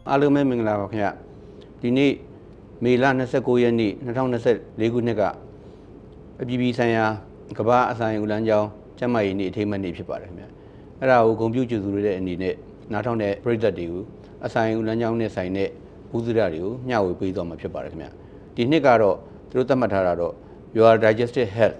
အားလုံးပဲမင်္ဂလာပါခင်ဗျဒီနေ့မေလ29ရက်နေ့2024ခုနှစ်ကအပြည်ပြည်ဆိုင်ရာကမ္ဘာအဆိုင်ဦးလမ်းကြောင်းကျန်းမာရေးနေ့အထိမ်းအမှတ်နေ့ဖြစ်ပါတယ်ခင်ဗျအဲ့ဒါကိုဂုဏ်ပြုကျေးဇူးရတဲ့အနေနဲ့နားထောင်တဲ့ပရိသတ်တွေကိုအဆိုင်ဦးလမ်းကြောင်းနဲ့ဆိုင်တဲ့ဘူးစရတွေကိုမျှဝေပေးသွားမှာဖြစ်ပါတယ်ခင်ဗျဒီနှစ်ကတော့သူတို့သတ်မှတ်ထားတာတော့ Your digestive health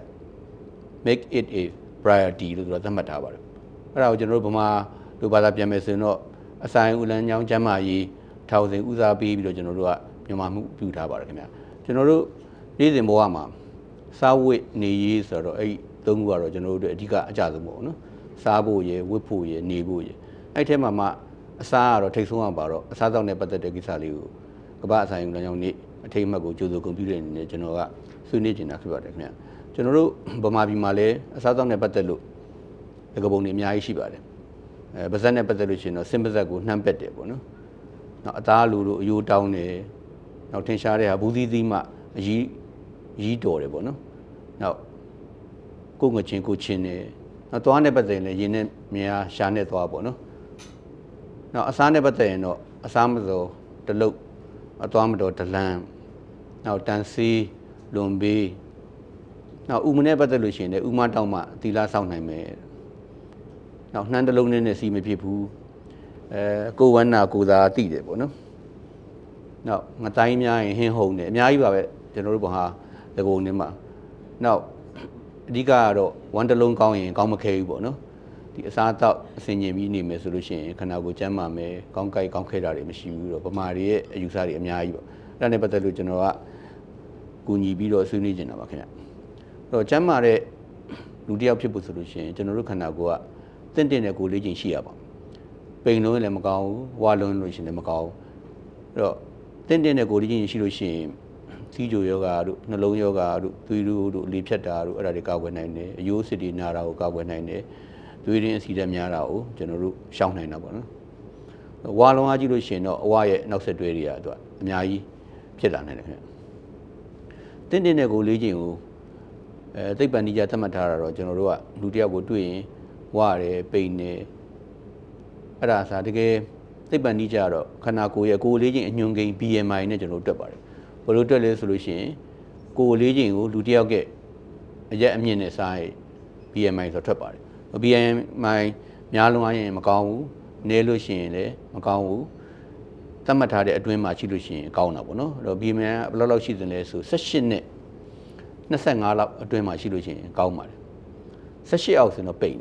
make it a priority လို့သူတို့သတ်မှတ်ထားပါတယ်အဲ့ဒါကိုကျွန်တော်တို့ဗမာလူဘာသာပြန်မယ်ဆိုရင်တော့အဆိုင်ဦးလမ်းကြောင်းကျန်းမာရေးထောင်စဉ်ဦးစားပေးပြီးတော့ကျွန်တော်တို့ကမြန်မာမှုပြုထားပါတယ်ခင်ဗျကျွန်တော်တို့နေ့စဉ်ဘဝမှာစားဝတ်နေရေးဆိုတော့အဲ့သုံးခုကတော့ကျွန်တော်တို့အဓိကအကြဆုံးပေါ့နော်စားဖို့ရယ်ဝတ်ဖို့ရယ်နေဖို့ရယ်အဲ့ထဲမှာမှအစားကတော့ထိတ်ဆုံးအောင်ပါတော့အစားတောက်နဲ့ပတ်သက်တဲ့ကိစ္စလေးကိုကမ္ဘာအဆိုင်ဦးလမ်းကြောင်းနေ့အထိမ်းအမှတ်ကိုကြိုးစိုးကွန်ပျူတာအနေနဲ့ကျွန်တော်ကဆွေးနွေးနေတာဖြစ်ပါတယ်ခင်ဗျကျွန်တော်တို့ဗမာပြည်မှာလည်းအစားတောက်နဲ့ပတ်သက်လို့ဒီကပုံတွေအများကြီးရှိပါတယ်ပါဇက်နဲ့ပတ်သက်လို့ရှိရင်တော့စင်ပါဇက်ကိုနှမ်းပက်တယ်ပေါ့နော်နောက်အသားလူတို့အယိုးတောင်းတယ်နောက်ထင်ရှားတဲ့ဟာဘူးသီးသီးမှအကြီးတော်တယ်ပေါ့နော်နောက်ကိုငချင်းကိုချင်းတယ်နောက်သွားနဲ့ပတ်သက်ရင်လည်းရင်နဲ့မြားရှာနဲ့သွားပေါ့နော်နောက်အစားနဲ့ပတ်သက်ရင်တော့အစားမစောတလုတ်အသွားမတော်ဒလန်းနောက်တန်စီလွန်ဘေးနောက်ဥမနဲ့ပတ်သက်လို့ရှိရင်လည်းဥမတောက်မှသီလဆောက်နိုင်မယ်နောက်နှမ်းတလုံးနဲ့စီမဖြစ်ဘူးကိုဝန္နာကိုသာတိတယ်ပေါ့နော်နောက်ငတိုင်းများရင်ဟင်းဟုံတယ်အများကြီးပါပဲကျွန်တော်တို့ဘာလကုံနေမှာနောက်အဓိကကတော့ဝမ်းတလုံးကောင်းရင်ကောင်းမခဲဘူးပေါ့နော်ဒီအစားတောက်အဆင်ခြင်ပြီးနေမယ်ဆိုလို့ရှိရင်ခန္ဓာကိုယ်ကျန်းမာမယ်ကောင်းကြိုက်ကောင်းခဲတာတွေမရှိဘူးတော့ဗမာတွေရဲ့အယူဆတွေအများကြီးပေါ့အဲ့ဒါနဲ့ပတ်သက်လို့ကျွန်တော်ကကူညီပြီးတော့ဆွေးနွေးနေတာပါခင်ဗျအဲ့တော့ကျန်းမာတဲ့လူတစ်ယောက်ဖြစ်ဖို့ဆိုလို့ရှိရင်ကျွန်တော်တို့ခန္ဓာကိုယ်ကတင့်တဲ့ကိုယ်လေးချင်းရှိရပါပိန်လုံးလည်းမကောင်းဘူးဝါလုံးလို့ရှိရင်လည်းမကောင်းဘူးအဲ့တော့တင့်တဲ့ကိုယ်လေးချင်းရှိလို့ရှိရင်စီးကြိုယောဂါတို့နှလုံးယောဂါတို့သွေးတို့လေဖြတ်တာတို့အဲ့ဒါတွေကာကွယ်နိုင်တယ်အယိုးစစ်တွေနာတာကိုကာကွယ်နိုင်တယ်သွေးရင်းအဆီဓာတ်များတာကိုကျွန်တော်တို့ရှောင်နိုင်တာပေါ့နော်ဝါလုံးအားကြည့်လို့ရှိရင်တော့အဝရဲ့နောက်ဆက်တွဲတွေကသူကအများကြီးဖြစ်လာနိုင်တယ်ခင်ဗျတင့်တဲ့ကိုယ်လေးချင်းကိုသိပ္ပံနည်းကြသတ်မှတ်ထားတာတော့ကျွန်တော်တို့ကလူတစ်ယောက်ကိုတွေ့ရင်ဝရတယ်ပိန်နေအဲ့ဒါစားတကယ်သိပ္ပံနည်းကြတော့ခန္ဓာကိုယ်ရဲ့ကိုယ်လေးချင်းအညွန်ကိန်း BMI နဲ့ကျွန်တော်တို့တွက်ပါတယ်ဘယ်လိုတွက်လဲဆိုလို့ရှိရင်ကိုယ်လေးချင်းကိုလူတစ်ယောက်ကအရက်အမြင့်နဲ့စားရင် BMI ဆိုထွက်ပါတယ် BMI များလုံးအားရင်မကောင်းဘူးနည်းလို့ရှိရင်လည်းမကောင်းဘူးသတ်မှတ်ထားတဲ့အတွင်းမှာရှိလို့ရှိရင်ကောင်းတာပေါ့နော်အဲ့တော့ BMI ကဘယ်လောက်ရှိသလဲဆို18နဲ့25လောက်အတွင်းမှာရှိလို့ရှိရင်ကောင်းပါတယ်18အောက်ဆိုတော့ပိန်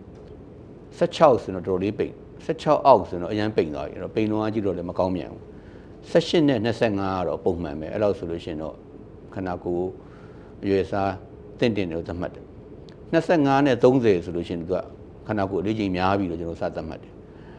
16ဆိုတော့တော်တော်လေးပိန်16အောက်ဆိုတော့အရန်ပိန်သွားပြီအဲ့တော့ပိန်လုံးအားကြည့်တော့လည်းမကောင်းမြန်ဘူး18နဲ့25ကတော့ပုံမှန်ပဲအဲ့လောက်ဆိုလို့ရှိရင်တော့ခန္ဓာကိုယ်အရွယ်စားတင့်တယ်လို့သတ်မှတ်တယ်25နဲ့30ဆိုလို့ရှိရင်သူကခန္ဓာကိုယ်အလေးချိန်များပြီလို့ကျွန်တော်စသတ်မှတ်တယ်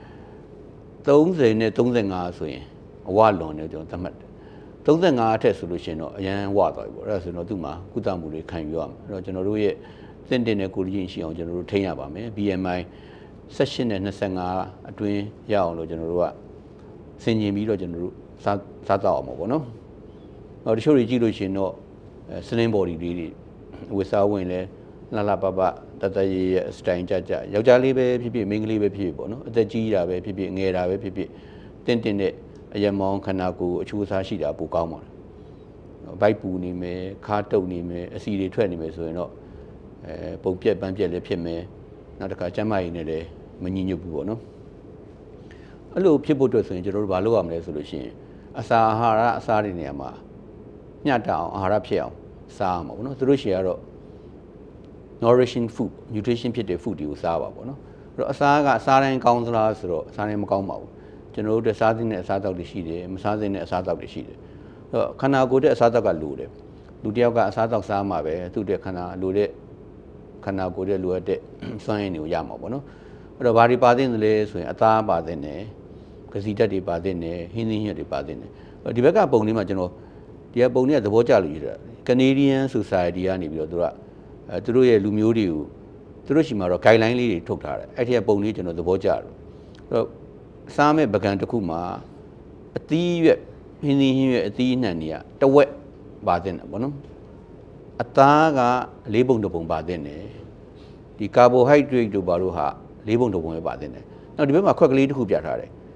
30နဲ့35ဆိုရင်အဝလွန်တယ်ကျွန်တော်သတ်မှတ်တယ်35အထက်ဆိုလို့ရှိရင်တော့အရန်ဝသွားပြီပေါ့အဲ့ဒါဆိုတော့သူ့မှာကုသမှုတွေခံယူရမှာအဲ့တော့ကျွန်တော်တို့ရဲ့တင့်တဲ့ကိုယ်ကြီးရှိအောင်ကျွန်တော်တို့ထိန်းရပါမယ် BMI 18နဲ့25အတွင်းရအောင်လို့ကျွန်တော်တို့ကဆင်ခြင်ပြီးတော့ကျွန်တော်တို့စားတော့အောင်ပေါ့နော်ဟောတချို့တွေကြည့်လို့ရှိရင်တော့slim body လေးတွေဝတ်စားဝင်လဲလှပတတရဲ့စတိုင်ကြယောက်ျားလေးပဲဖြစ်ဖြစ်မိန်းကလေးပဲဖြစ်ဖြစ်ပေါ့နော်အသက်ကြီးတာပဲဖြစ်ဖြစ်ငယ်တာပဲဖြစ်ဖြစ်တင့်တဲ့အရမောင်းခန္ဓာကိုယ်အချိုးအစားရှိတာပိုကောင်းပါတယ်ဗိုက်ပူနေမယ်ခါတုပ်နေမယ်အစီတွေထွက်နေမယ်ဆိုရင်တော့ပုံပြက်ပန်းပြက်လည်းဖြစ်မယ်နောက်တစ်ခါကျန်းမာရေးနဲ့လည်းမညီညွတ်ဘူးပေါ့နော်အဲ့လိုဖြစ်ဖို့အတွက်ဆိုရင်ကျွန်တော်တို့ဘာလုပ်ရမလဲဆိုလို့ရှိရင်အစာအာဟာရအစားတွေနေရာမှာမျှတအောင်အာဟာရဖြစ်အောင်စားမှာပေါ့နော်သူတို့ရှေ့ကတော့ nourishing food nutrition ဖြစ်တဲ့ food တွေကိုစားပါပေါ့နော်အဲ့တော့အစားကအစားတိုင်းကောင်းသလားဆိုတော့အစားတိုင်းမကောင်းပါဘူးကျွန်တော်တို့စားသင့်တဲ့အစားအသောက်တွေရှိတယ်မစားသင့်တဲ့အစားအသောက်တွေရှိတယ်အဲ့တော့ခန္ဓာကိုယ်တဲ့အစားအသောက်ကလိုတယ်လူတစ်ယောက်ကအစားအသောက်စားမှာပဲသူ့တဲ့ခန္ဓာလိုတဲ့ခန္ဓာကိုယ်ရဲ့လိုအပ်တဲ့စွမ်းရည်တွေကိုရမှာပေါ့နော်အဲ့တော့ဘာတွေပါသင့်တယ်လဲဆိုရင်အသားပါသင့်တယ်ကစီဓာတ်တွေပါသင့်တယ်ဟင်းသီးဟင်းတွေပါသင့်တယ်ဒီဘက်ကပုံလေးမှာကျွန်တော်ဒီကပုံလေးကသဘောကျလို့ရတာ Canadian Society ကနေပြီးတော့သူတို့ရဲ့လူမျိုးတွေကိုသူတို့ရှိမှာတော့ guideline လေးတွေထုတ်ထားတယ်အဲ့ဒီကပုံလေးကျွန်တော်သဘောကျတယ်အဲ့တော့စားမဲ့ပကံတစ်ခုမှာအသီးရွက်ဟင်းသီးဟင်းရွက်အသီးအနှံတွေကတဝက်ပါသင့်တယ်ပေါ့နော်အသားက၄ပုံတစ်ပုံပါသင့်တယ်ဒီကာဘိုဟိုက်ဒရိတ်တို့ဘာလို့ဟာ၄ပုံတစ်ပုံပဲပါသင့်တယ်နောက်ဒီဘက်မှာခွက်ကလေးတစ်ခုပြထားတယ်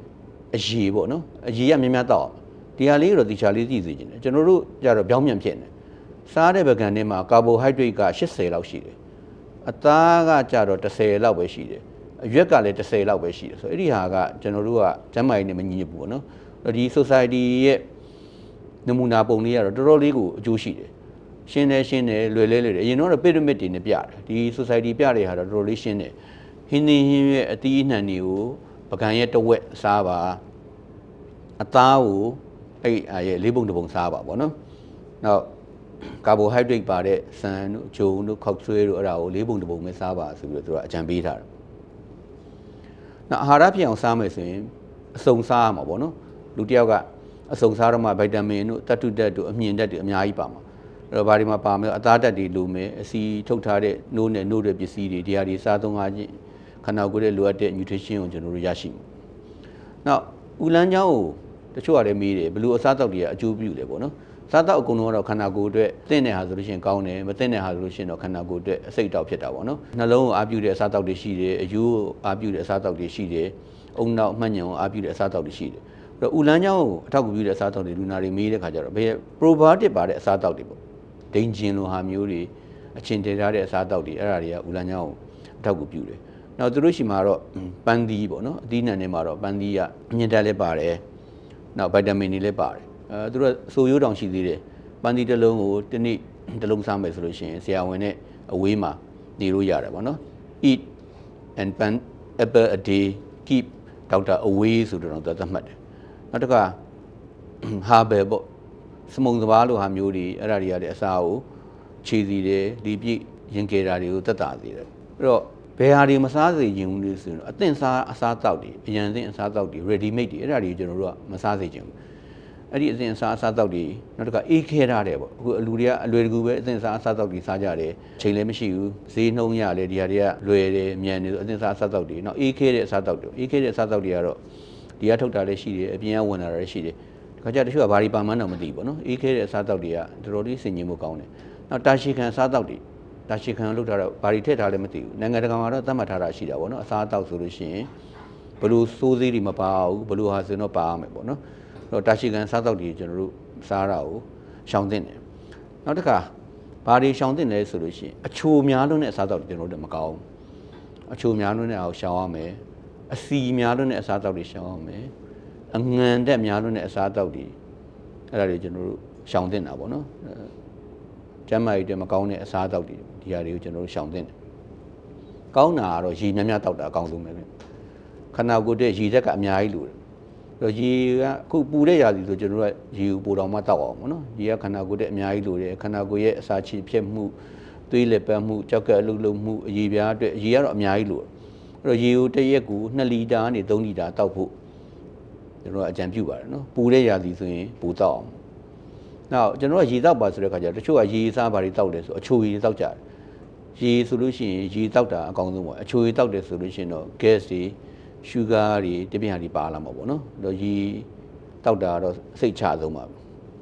ရေပေါ့နော်အရေကများများတောက်ဒီဟာလေးတော့ဒီချာလေးသိစေချင်တယ်ကျွန်တော်တို့ကြတော့ပြောင်းပြန်ဖြစ်နေစားတဲ့ပကံထဲမှာကာဘိုဟိုက်ဒရိတ်က80လောက်ရှိတယ်အသားကကြတော့10လောက်ပဲရှိတယ်အရွက်ကလည်း10လောက်ပဲရှိတယ်ဆိုတော့အဲ့ဒီဟာကကျွန်တော်တို့ကကျန်းမာရေးနဲ့မညီညွတ်ဘူးပေါ့နော်ဒီ society ရဲ့နမူနာပုံလေးကတော့တော်တော်လေးကိုအကျိုးရှိတယ်ရှင်းတယ်လွယ်လဲအရင်တော့ pyramid တွေနဲ့ပြတယ်ဒီ society ပြတဲ့ဟာတော့တော်တော်လေးရှင်းတယ်ဟင်းရဲ့အသီးအနှံတွေကိုပကံရဲ့တဝက်စားပါအသားကိုအဲ့ရဲ့လေးပုံတစ်ပုံစားပါဗောနော်နောက်ကာဘိုဟိုက်ဒရိတ်ပါတဲ့ဆန်တို့ဂျုံတို့ခောက်ဆွဲတို့အဲ့ဒါကိုလေးပုံတစ်ပုံပဲစားပါဆိုပြီးတော့သူကအကြံပေးထားတယ်နောက်အာဟာရဖြစ်အောင်စားမယ်ဆိုရင်အစုံစားရမှာဗောနော်လူတစ်ယောက်ကအစုံစားတော့မှဗိုက်တာမင်တို့ဓာတုဓာတ်တို့အမြင့်ဓာတ်တွေအများကြီးပါမှာအဲ့တော့ဘာတွေမှာပါမယ်အသားဓာတ်တွေလိုမယ်အစီထုတ်ထားတဲ့နိုးတဲ့ပစ္စည်းတွေဒီဟာတွေစားသုံးအားချင်းခန္ဓာကိုယ်ရဲ့လိုအပ်တဲ့ nutrition ကိုကျွန်တော်တို့ရရှိမှာနောက်ဦးလန်းချောင်းကိုတချို့ကလည်းမေးတယ်ဘယ်လိုအစားအသောက်တွေကအကျိုးပြုလဲပေါ့နော်စားတော့အကုန်လုံးကတော့ခန္ဓာကိုယ်အတွက်သင့်တဲ့ဟာဆိုလို့ရှိရင်ကောင်းတယ်မသင့်တဲ့ဟာဆိုလို့ရှိရင်တော့ခန္ဓာကိုယ်အတွက်အဆိပ်တောက်ဖြစ်တာပေါ့နော်နှလုံးကိုအားပြုတဲ့အစားအသောက်တွေရှိတယ်အယူကိုအားပြုတဲ့အစားအသောက်တွေရှိတယ်အုံနောက်မှတ်ညံကိုအားပြုတဲ့အစားအသောက်တွေရှိတယ်အဲ့တော့ဦးလန်းချောင်းကိုအထောက်အကူပြုတဲ့အစားအသောက်တွေလူနာတွေမေးတဲ့ခါကျတော့ဘယ် probiotic ပါတဲ့အစားအသောက်တွေပေါ့ဒိန်ဂျင်လိုဟာမျိုးတွေအချင်းတည်ထားတဲ့အစားအသောက်တွေအဲ့ဒါတွေကဦးလန်းချောင်းကိုအထောက်အကူပြုတယ်နောက်သူတို့ရှိမှာတော့ပန်းသီးပေါ့နော်အသီးနှံတွေမှာတော့ပန်းသီးကမြင့်တက်လည်းပါတယ်နောက်ဗိုက်တာမင်တွေလည်းပါတယ်သူတို့ဆိုရိုးတောင်ရှိသေးတယ်ပန်းသီးတစ်လုံးကိုတစ်နေ့တစ်လုံးစားမယ်ဆိုလို့ရှိရင်ဆရာဝန်နဲ့အဝေးမှာနေလို့ရတယ်ပေါ့နော် eat and pan apple a day keep doctor away ဆိုတော့သတ်မှတ်တယ်နောက်တစ်ခါ herbal ပေါ့စမုံစပါးလိုဟာမျိုးတွေအဲ့ဒါတွေရတဲ့အစာကိုခြေစီတယ်ဒီပြည့်ရင်ကေတာတွေကိုသက်သာစေတယ်အဲ့တော့ဘယ်ဟာတွေမစားစေချင်ဘူးလို့ဆိုရင်အသင့်စားအစားတောက်တွေအရန်သင့်အစားတောက်တွေ ready made တွေအဲ့ဒါတွေကျွန်တော်တို့ကမစားစေချင်ဘူးအဲ့ဒီအသင့်အစားတောက်တွေနောက်တစ်ခါအေးခဲထားတယ်ပေါ့အခုလူတွေကအလွယ်တကူပဲအသင့်အစားတောက်တွေစားကြတယ်ချိန်လည်းမရှိဘူးဈေးနှုန်းရလေဒီဟာတွေကလွယ်တယ်မြန်တယ်ဆိုအသင့်အစားတောက်တွေနောက်အေးခဲတဲ့အစားတောက်တွေအေးခဲတဲ့အစားတောက်တွေကတော့ဒီကထုတ်တာလည်းရှိတယ်အပြင်ကဝင်လာတာလည်းရှိတယ်ဒီခါကျတချို့ကဘာတွေပါမှန်းတော့မသိဘူးပေါ့နော်အေးခဲတဲ့အစားတောက်တွေကတော်တော်လေးဆင်ခြင်မှုကောင်းတယ်နောက်တာရှည်ခံအစားတောက်တွေတာရှည်ခံလောက်ထားတော့ဘာတွေထည့်ထားလဲမသိဘူးနိုင်ငံတကာမှာတော့သတ်မှတ်ထားတာရှိတာပေါ့နော်အစားတောက်ဆိုလို့ရှိရင်ဘလို့စိုးသေးတွေမပါဘူးဘလို့ဟာဆိုတော့ပါရမယ်ပေါ့နော်အဲ့တော့တာရှည်ခံစားတောက်တွေကျွန်တော်တို့စားတာကိုရှောင်သင့်တယ်နောက်တစ်ခါဘာတွေရှောင်သင့်လဲဆိုလို့ရှိရင်အချိုများလွန်းတဲ့အစားတောက်တွေကျွန်တော်တို့မကောင်းအချိုများလွန်းတဲ့အောင်ရှောင်ရမယ်အစီများလွန်းတဲ့အစားတောက်တွေရှောင်ရမယ်အငံတက်များလွန်းတဲ့အစားတောက်တွေအဲ့ဒါတွေကျွန်တော်တို့ရှောင်သင့်တာပေါ့နော်ကျန်းမာရေးတွေမကောင်းတဲ့အစားတောက်တွေဒီဟာတွေကိုကျွန်တော်တို့ရှောင်သင့်တယ်ကောင်းတာကတော့ရေများများတောက်တာအကောင်းဆုံးပဲခန္ဓာကိုယ်တဲ့ရေသက်ကအများကြီးလိုတယ်ရေကအခုပူတဲ့ရာသီဆိုကျွန်တော်တို့ကရေကိုပိုတော်မှတောက်အောင်ပေါ့နော်ရေကခန္ဓာကိုယ်တဲ့အများကြီးလိုတယ်ခန္ဓာကိုယ်ရဲ့အစာချေဖြစ်မှုသွေးလက်ပတ်မှုကြောက်ကဲ့အလုပ်လုပ်မှုအရေပြားအတွက်ရေကတော့အများကြီးလိုတယ်အဲ့တော့ရေကိုတစ်ရက်ကို2လီတာကနေ3လီတာတောက်ဖို့ကျွန်တော်ကအကြံပြုပါတယ်နော်ပူတဲ့ရာသီဆိုရင်ပူတောက်အောင်နောက်ကျွန်တော်ကရေတောက်ပါဆိုတဲ့ခါကျတော့တချို့ကရေစားဘာတွေတောက်တယ်ဆိုအချိုရေတောက်ကြတယ်ရေဆိုလို့ရှိရင်ရေတောက်တာအကောင်းဆုံးပေါ့အချိုရေတောက်တယ်ဆိုလို့ရှိရင်တော့ gas တွေ sugar တွေတပြင်းဟာတွေပါလာမှာပေါ့နော်အဲ့တော့ရေတောက်တာတော့စိတ်ချဆုံးပါပဲ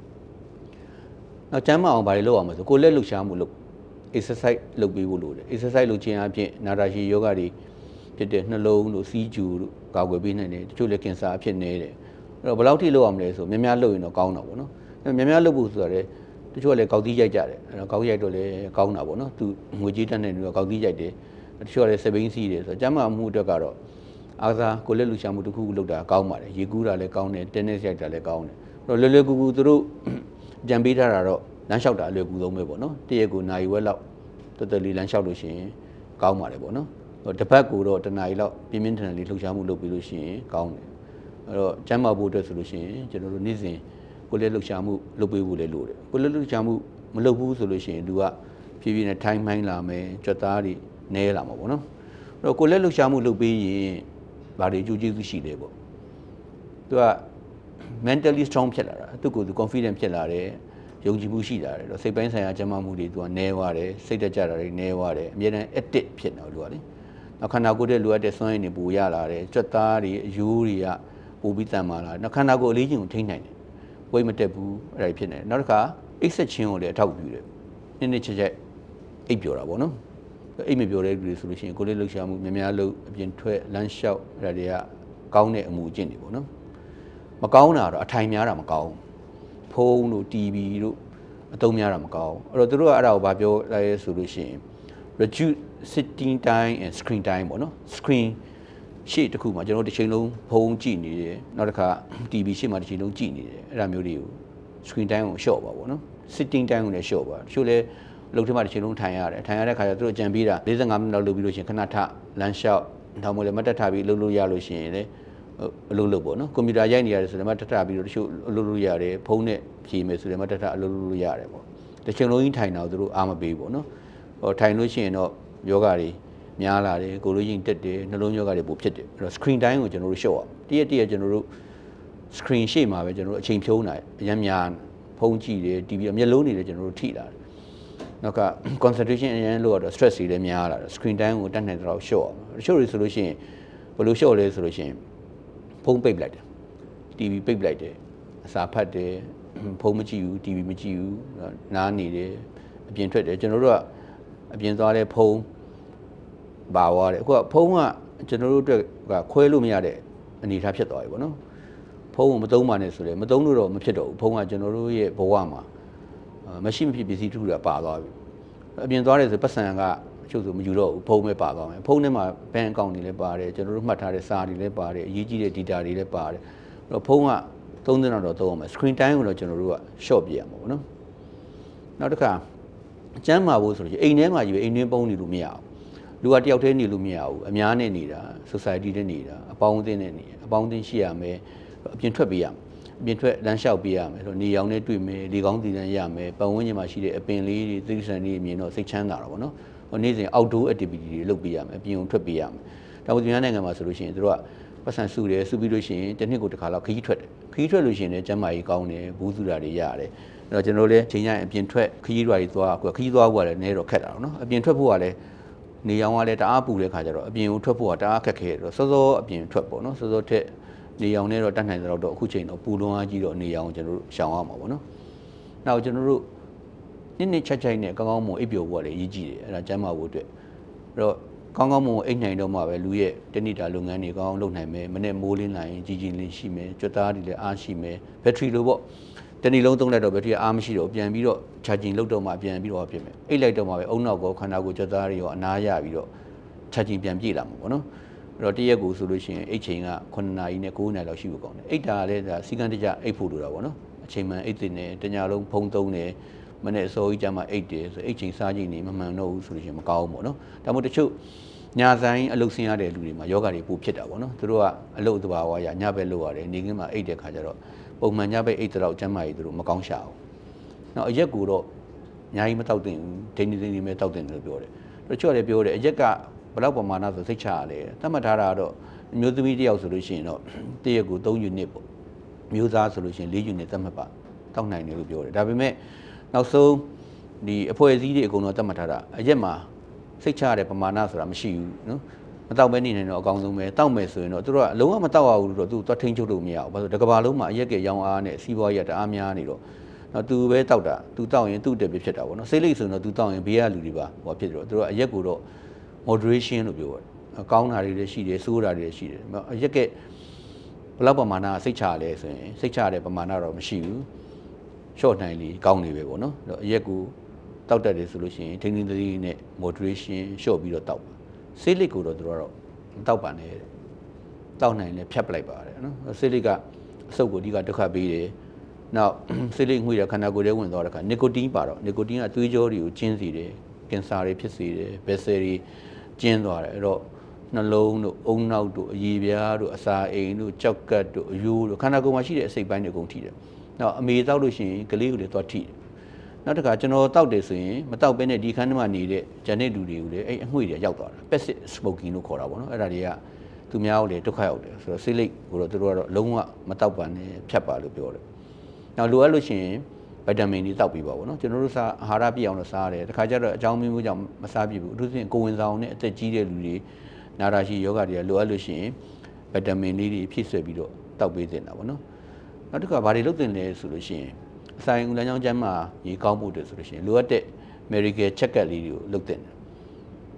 နောက်ကျမ်းမအောင်ဘာတွေလုပ်အောင်မဆိုကိုယ်လက်လှုပ်ရှားမှုလုပ် exercise လုပ်ပေးဖို့လိုတယ် exercise လုပ်ခြင်းအပြင်နာတာရှည်ယောဂတွေဖြစ်တဲ့နှလုံးတို့စီးကျူတို့ကာကွယ်ပေးနိုင်တယ်တချို့လည်းကင်ဆာအဖြစ်နေတယ်အဲ့တော့ဘယ်လောက်ထိလုပ်အောင်လဲဆိုများများလုပ်ရင်တော့ကောင်းတာပေါ့နော်များများလုပ်ဖို့ဆိုရတယ်တချို့ကလည်းကောက်သီးရိုက်ကြတယ်အဲ့တော့ကောက်ရိုက်တော့လည်းကောင်းတာပေါ့နော်သူငွေကြေးတက်နေတော့ကောက်သီးရိုက်တယ်တချို့ကလည်းစပိန်စီးတယ်ဆိုတော့ကျမ်းမာမှုအတွက်ကတော့အားစားကိုလက်လူရှာမှုတစ်ခုခုလုပ်တာကောင်းပါတယ်ရေကူးတာလည်းကောင်းတယ်တင်းနစ်ရိုက်တာလည်းကောင်းတယ်အဲ့တော့လွယ်ကူကူသူတို့ကြံပေးထားတာတော့လမ်းလျှောက်တာအလွယ်ကူဆုံးပဲပေါ့နော်တရက်ကိုနိုင်ဝက်လောက်တော်တော်လေးလမ်းလျှောက်လို့ရှိရင်ကောင်းပါတယ်ပေါ့နော်တစ်ပတ်ကိုတော့တနားရီလောက်ပြင်းပြင်းထန်ထန်လေးလှုပ်ရှားမှုလုပ်ပြီးလို့ရှိရင်ကောင်းတယ်အဲ့တော့ကျမ်းမာဖို့အတွက်ဆိုလို့ရှိရင်ကျွန်တော်တို့နေ့စဉ်ကိုလက်လှုပ်ရှားမှုလုပ်ပေးဖို့လည်းလိုတယ်ကိုလက်လှုပ်ရှားမှုမလုပ်ဘူးဆိုလို့ရှိရင်သူကဖြည်းဖြည်းနဲ့ထိုင်းမိုင်းလာမယ်ကြွက်သားတွေနဲလာမှာပေါ့နော်အဲ့တော့ကိုလက်လှုပ်ရှားမှုလုပ်ပေးရင်ဘာတွေအကျိုးကျေးဇူးရှိလဲပေါ့သူက mentally strong ဖြစ်လာတာသူကိုယ်သူ confident ဖြစ်လာတယ်ယုံကြည်မှုရှိလာတယ်တော့စိတ်ပိုင်းဆိုင်ရာကျန်းမာမှုတွေသူကနဲသွားတယ်စိတ်တက်ကြတာတွေနဲသွားတယ်အမြဲတမ်း active ဖြစ်နေလို့ကလေနောက်ခန္ဓာကိုယ်ရဲ့လိုအပ်တဲ့စွမ်းရည်တွေပိုရလာတယ်ကြွက်သားတွေအယိုးတွေကပိုပြီးတန်မာလာတယ်နောက်ခန္ဓာကိုယ်အလေးချိန်ကိုထိန်းနိုင်တယ်ဝိတ်မတက်ဘူးအဲ့ဒါဖြစ်နေတယ်နောက်တစ်ခါအိတ်ဆက်ခြင်းကိုလည်းအထောက်ပြုတယ်နေ့ချက်အိတ်ပြောတာပေါ့နော်အိတ်မပြောတဲ့လူတွေဆိုလို့ရှိရင်ကိုယ်လေးလှုပ်ရှားမှုများများလှုပ်အပြင်ထွက်လမ်းလျှောက်အဲ့ဒါတွေကကောင်းတဲ့အမှုအကျင့်တွေပေါ့နော်မကောင်းတာတော့အထိုင်များတာမကောင်းဖုန်းတို့ TV တို့အသုံးများတာမကောင်းအဲ့တော့သူတို့ကအဲ့ဒါကိုဗာပြောလဲဆိုလို့ရှိရင် reduce sitting time and screen time ပေါ့နော် screen ရှေ့တစ်ခုမှာကျွန်တော်တစ်ချိန်လုံးဖုန်းကြည့်နေတယ်နောက်တစ်ခါ TV ရှေ့မှာတစ်ချိန်လုံးကြည့်နေတယ်အဲ့ဒါမျိုးတွေကို screen time ကို short ပါပေါ့နော် sitting time ကိုလည်း short ပါတချို့လဲအလုပ်ထဲမှာတစ်ချိန်လုံးထိုင်ရတယ်ထိုင်ရတဲ့ခါကျသူတို့ကြံပြီးတာ45မိနစ်လောက်လုပ်ပြီးလို့ရှိရင်ခဏထလမ်းလျှောက်ထောင်မလဲမတက်ထားပြီးလုပ်လို့ရလို့ရှိရင်လေအလုပ်လုပ်ပေါ့နော်ကွန်ပျူတာရိုက်နေရတယ်ဆိုတော့မတက်ထားပြီးတော့တချို့အလုပ်လုပ်ရတယ်ဖုန်းနဲ့ဖြည့်မယ်ဆိုတော့မတက်ထားအလုပ်လုပ်လို့ရတယ်ပေါ့တစ်ချိန်လုံးကြီးထိုင်တော့သူတို့အားမပေးဘူးပေါ့နော်ဟိုထိုင်လို့ရှိရင်တော့ယောဂတွေများလာတယ်ကိုလိုရင်းတက်တယ်နှလုံးယောဂတွေပိုဖြစ်တယ်အဲ့တော့ screen time ကိုကျွန်တော်တို့ short အောင်တရက်ကျွန်တော်တို့ screen ရှေ့မှာပဲကျွန်တော်တို့အချိန်ဖြုံးနိုင်အများများဖုန်းကြည့်တယ် TV မျက်လုံးတွေလည်းကျွန်တော်တို့ထိလာတယ်နောက်က concentration အရင်လို့တော့ stress တွေလည်းများလာတယ် screen time ကိုတတ်နိုင်တော့ short အောင်တချို့တွေဆိုလို့ရှိရင်ဘယ်လို short လဲဆိုလို့ရှိရင်ဖုန်းပိတ်လိုက်တယ် TV ပိတ်လိုက်တယ်အစာဖတ်တယ်ဖုန်းမကြည့်ဘူး TV မကြည့်ဘူးနားနေတယ်အပြင်ထွက်တယ်ကျွန်တော်တို့ကအပြင်သွားတဲ့ဖုန်းပါသွားတယ်အခုကဖုန်းကကျွန်တော်တို့အတွက်ကခွဲလို့မရတဲ့အနေအထားဖြစ်သွားပြီပေါ့နော်ဖုန်းကိုမသုံးပါနဲ့ဆိုလေမသုံးလို့တော့မဖြစ်တော့ဘူးဖုန်းကကျွန်တော်တို့ရဲ့ဘဝမှာမရှိမဖြစ်ပစ္စည်းတစ်ခုကပါသွားပြီအပြင်သွားတယ်ဆိုပတ်စံကအချို့ဆိုမယူတော့ဘူးဖုန်းပဲပါသွားမယ်ဖုန်းထဲမှာဘဏ်အကောင့်တွေလည်းပါတယ်ကျွန်တော်တို့မှတ်ထားတဲ့စာတွေလည်းပါတယ်အရေးကြီးတဲ့ data တွေလည်းပါတယ်အဲ့တော့ဖုန်းက3 သိန်းတော့သုံးအောင်မယ် screen time ကိုတော့ကျွန်တော်တို့က short ပြရမှာပေါ့နော်နောက်တစ်ခါအကျမ်းမာဖို့ဆိုလို့အိမ်ထဲမှာကြီးပဲအိမ်တွင်းပုံနေလို့မရဘူးလူကတယောက်တည်းနေလို့မရဘူးအများနဲ့နေတာ society နဲ့နေတာအပေါင်းအသင်းနဲ့နေအပေါင်းအသင်းရှိရမယ်အပြင်ထွက်ပေးရမယ်အပြင်ထွက်လမ်းလျှောက်ပေးရမယ်ဆိုနေရောင်နဲ့တွေ့မယ်လေကောင်းတည်တန်းရမယ်ပတ်ဝန်းကျင်မှာရှိတဲ့အပင်လေးတွေသတိစံတွေမြင်တော့စိတ်ချမ်းသာတာပေါ့နော်နေ့စဉ် outdoor activity တွေလုပ်ပေးရမယ်အပြင်ကိုထွက်ပေးရမယ်ဒါပေမဲ့မြန်မာနိုင်ငံမှာဆိုလို့ရှိရင်တို့ကပတ်စံစုတယ်စုပြီးလို့ရှိရင်တစ်နှစ်ကိုတစ်ခါလောက်ခရီးထွက်တယ်ခရီးထွက်လို့ရှိရင်လည်းကျန်းမာရေးကောင်းတယ်ဘူးစုတာတွေရတယ်အဲ့တော့ကျွန်တော်လည်းချိန်ရရင်အပြင်ထွက်ခရီးတွေသွားအခုခရီးသွားဖို့ကလည်းနည်းတော့ခက်တာနော်အပြင်ထွက်ဖို့ကလည်းနေရောင်ကလည်းတအားပူတဲ့ခါကျတော့အပြင်ကိုထွက်ဖို့ကတအားခက်ခဲတော့စောစောအပြင်ထွက်ပေါ့နော်စောစောထက်နေရောင်နဲ့တော့တတ်နိုင်တော့အခုချိန်တော့ပူလွန်အားကြီးတော့နေရောင်ကျွန်တော်တို့ရှောင်ရမှာပေါ့နော်နောက်ကျွန်တော်တို့နှစ်ချိုက်နဲ့ကောင်းကောင်းမွန်အိပ်ပျော်ဖို့ကလည်းအရေးကြီးတယ်အဲ့ဒါကျန်းမာဖို့အတွက်အဲ့တော့ကောင်းကောင်းမွန်အိပ်နိုင်တော့မှပဲလူရဲ့တဏိတာလုပ်ငန်းတွေကောင်းအောင်လုပ်နိုင်မယ်မနေ့မိုးလင်းလာရင်ကြီးကြီးလင်းရှိမယ်ကြွက်သားတွေလည်းအားရှိမယ်ဘက်ထရီလိုပေါ့တဏီလုံးသုံးလိုက်တော့ဘက်ထရီအားမရှိတော့ပြန်ပြီးတော့ charging လုပ်တော့မှပြန်ပြီးတော့ဖြစ်မယ်အိတ်လိုက်တော့မှပဲအုံနောက်ကောခန္ဓာကိုယ်ကြွက်သားတွေရောအနားရပြီးတော့ charging ပြန်ပြည့်လာမှာပေါ့နော်အဲ့တော့တရက်ကိုဆိုလို့ရှိရင်အိတ်ချိန်က9နာရီနဲ့9နာရီလောက်ရှိဖို့ကောင်းတယ်အိတ်တာလည်းဒါစီကံတကြအိတ်ဖို့လိုတာပေါ့နော်အချိန်မှန်အိတ်တင်တယ်တညလုံးဖုံးသုံးတယ်မနေ့အစောကြီးကျမှအိတ်တယ်ဆိုအိတ်ချိန်စားချိန်နေမမှန်တော့ဘူးဆိုလို့ရှိရင်မကောင်းဘူးပေါ့နော်ဒါမှမဟုတ်တချို့ညာဆိုင်အလုပ်ဆင်းရတဲ့လူတွေမှာယောဂတွေပိုဖြစ်တာပေါ့နော်သူတို့ကအလုပ်တဘာဝရညဘက်လုပ်ရတယ်နေခင်းမှာအိတ်တဲ့ခါကျတော့ပုံမှန်ညဘက်အိတ်တော့ကျမ်းမာရေးသူတို့မကောင်းရှာဘူးနောက်အရက်ကိုတော့ညာကြီးမတောက်တင်ဘူးဒိန်းနေမဲတောက်တင်တယ်လို့ပြောတယ်တချို့လည်းပြောတယ်အရက်ကဘယ်လောက်ပမာဏဆိုစိတ်ချရတယ်သတ်မှတ်ထားတာတော့မျိုးသမီးတယောက်ဆိုလို့ရှိရင်တော့တရက်ကို3 unit ပေါ့မျိုးသားဆိုလို့ရှိရင်4 unit သတ်မှတ်ပါတောက်နိုင်တယ်လို့ပြောတယ်ဒါပေမဲ့နောက်ဆုံးဒီအဖွဲ့အစည်းတွေအကုန်လုံးသတ်မှတ်ထားတာအရက်မှာစိတ်ချရတဲ့ပမာဏဆိုတာမရှိဘူးနော်မတောက်ပဲနေနိုင်တော့အကောင်းဆုံးပဲတောက်မယ်ဆိုရင်တော့သူတို့ကအလုံးဝမတောက်ရဘူးလို့တော့သူသွားထိန်းချုပ်လို့မရဘူးဘာလို့တကဘာလုံးမှာအရက်ကရောင်းအားနဲ့စီးပွားရေးတအားများနေတော့နော်သူပဲတောက်တာသူတောက်ရင်သူ့တက်ပဲဖြစ်တာပေါ့နော်စိတ်လိပ်ဆိုရင်တော့သူတောက်ရင်ဘေးကလူတွေပါဟောဖြစ်တယ်တော့သူတို့ကအရက်ကိုတော့ moderation လို့ပြောတယ်ကောင်းတာတွေလည်းရှိတယ်ဆိုးတာတွေလည်းရှိတယ်အရက်ကဘယ်လောက်ပမာဏစိတ်ချရလဲဆိုရင်စိတ်ချရတဲ့ပမာဏတော့မရှိဘူး short နိုင်လေကောင်းနေပဲပေါ့နော်အရက်ကိုတောက်တတ်တယ်ဆိုလို့ရှိရင်ထိန်းသိမ်းသတိနဲ့ moderation short ပြီးတော့တောက်ပါဆေးလိပ်ကိုတော့သူတို့ကတော့မတောက်ပါနဲ့တောက်နိုင်လဲဖြတ်ပလိုက်ပါတယ်နော်ဆေးလိပ်ကအဆုပ်ကိုအဓိကဒုက္ခပေးတယ်နောက်ဆေးလိပ်ငွေ့တဲ့ခန္ဓာကိုယ်ထဲဝင်သွားတဲ့အခါနီကိုတင်းပါတော့နီကိုတင်းကသွေးကြောတွေကိုကျင်းစေတယ်ကင်ဆာတွေဖြစ်စေတယ်ဗက်ဆယ်တွေကျင်းသွားတယ်အဲ့တော့နှလုံးတို့အုံနောက်တို့အရည်ပြားတို့အစာအိမ်တို့ကြောက်ကတ်တို့အယိုးတို့ခန္ဓာကိုယ်မှာရှိတဲ့အစိတ်ပိုင်းတွေအကုန်ထိတယ်နောက်အမေတောက်လို့ရှိရင်ကလေးကိုလည်းသွားထိတယ်နောက်တစ်ခါကျွန်တော်တောက်တယ်ဆိုရင်မတောက်ဘဲနဲ့ဒီခန်းထဲမှာနေတဲ့ဂျန်တဲ့လူတွေကိုလည်းအဲ့အငွေ့တွေရောက်သွားတာ passive smoking လို့ခေါ်တာပေါ့နော်အဲ့ဒါတွေကသူများကိုလည်းဒုက္ခရောက်တယ်ဆိုတော့ဆေးလိပ်ကိုတော့သူတို့ကတော့လုံးဝမတောက်ပါနဲ့ဖြတ်ပါလို့ပြောတယ်နောက်လိုအပ်လို့ရှိရင်ဗီတာမင်တွေတောက်ပြီးပါပေါ့နော်ကျွန်တော်တို့စားအာဟာရပြည့်အောင်လို့စားရတယ်တခါကျတော့အကြောင်းမျိုးကြောင့်မစားပြည့်ဘူးအထူးသဖြင့်ကိုယ်ဝင်ဆောင်နဲ့အသက်ကြီးတဲ့လူတွေနာတာရှိယောဂတွေကလိုအပ်လို့ရှိရင်ဗီတာမင်တွေဖြည့်ဆွဲပြီးတော့တောက်ပေးတင်တာပေါ့နော်နောက်တစ်ခါဘာတွေလုပ်တင်လဲဆိုလို့ရှိရင်အဆိုင်ဦးလမ်းကြောင်းကျမ်းမှာရေကောင်းဖို့တည်းဆိုလို့ရှိရင်လိုအပ်တဲ့ medical check-up လေးတွေကိုလုပ်တင်တယ်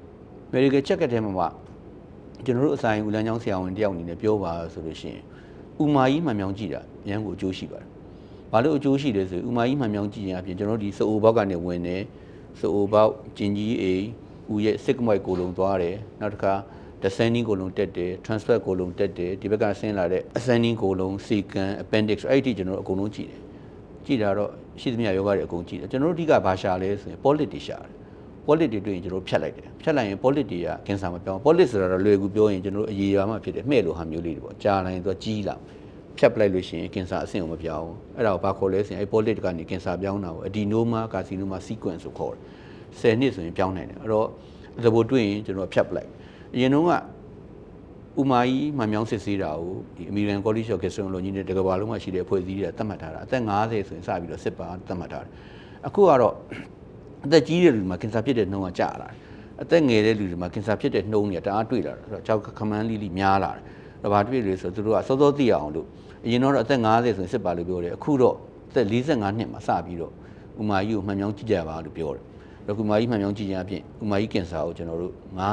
medical check-up ထဲမှာကျွန်တော်တို့အဆိုင်ဦးလမ်းကြောင်းဆရာဝန်တယောက်အနေနဲ့ပြောပါဆိုလို့ရှိရင်ဥမာကြီးမှန်မြောင်ကြည့်တာရန်ကိုအကျိုးရှိပါတယ်။ဘာလို့အကျိုးရှိလဲဆိုဥမာကြီးမှန်မြောင်ကြည့်ရင်အပြင်ကျွန်တော်ဒီစအိုဘောက်ကနေဝင်တယ်စအိုဘောက်ကျင်ကြီးအိဦးရဲ့စစ်ကမွိုက်ကိုလုံးသွားတယ်နောက်တစ်ခါ descending ကိုလုံးတက်တယ် transfer ကိုလုံးတက်တယ်ဒီဘက်ကဆင်းလာတဲ့ ascending ကိုလုံး secant appendix အဲ့ဒီကျွန်တော်တို့အကုန်လုံးကြည့်တယ်ကြည့်တာတော့ရှိသမျှယောဂတွေအကုန်ကြည့်တယ်ကျွန်တော်တို့အဓိကဘာရှာလဲဆိုရင် polyp တွေရှာတယ် polyp တွေတွေ့ရင်ကျွန်တော်တို့ဖြတ်လိုက်တယ်ဖြတ်လိုက်ရင် polyp တွေကကင်ဆာမပြောင်း polyp ဆိုတာတော့လွယ်ကူပြောရင်ကျွန်တော်တို့အရေရွာမှဖြစ်တယ်မှဲ့လိုဟာမျိုးလေးတွေပေါ့ကြာလာရင်သူကကြီးလာဖြတ်ပလိုက်လို့ရှိရင်ကင်ဆာအဆင့်ကိုမပြောင်းဘူးအဲ့ဒါကိုဘာခေါ်လဲဆိုရင်အဲ့ polyp ကနေကင်ဆာပြောင်းတာကို adenoma carcinoma sequence ဆိုခေါ်တယ်10နှစ်ဆိုရင်ပြောင်းနိုင်တယ်အဲ့တော့သဘောတွေ့ရင်ကျွန်တော်ဖြတ်ပလိုက်အရင်တုန်းကဥမာကြီးမှန်မြောင်းစစ်ဆေးတာကိုဒီ American College of Gastroenterology နဲ့တကဘာလုံးမှာရှိတဲ့အဖွဲ့အစည်းတွေကသတ်မှတ်ထားတာအသက်50ဆိုရင်စပြီးတော့စစ်ပါသတ်မှတ်ထားတယ်အခုကတော့အသက်ကြီးတဲ့လူတွေမှာကင်ဆာဖြစ်တဲ့နှုန်းကကျလာတယ်အသက်ငယ်တဲ့လူတွေမှာကင်ဆာဖြစ်တဲ့နှုန်းတွေကတအားတွေ့လာတယ်ဆိုတော့ကြောက်ခမန်းလိလိများလာတယ်တော့ဘာတွေ့လဲဆိုတော့သူတို့ကစောစောသိအောင်လို့အရင်တော့အသက်50ဆိုရင်စစ်ပါလို့ပြောတယ်အခုတော့အသက်45နှစ်မှာစပြီးတော့ဥမာကြီးကိုမှန်မြောင်းကြည့်ကြပါလို့ပြောတယ်တော့ဥမာကြီးမှန်မြောင်းကြည့်ခြင်းအပြင်ဥမာကြီးကင်ဆာကိုကျွန်တော်တို့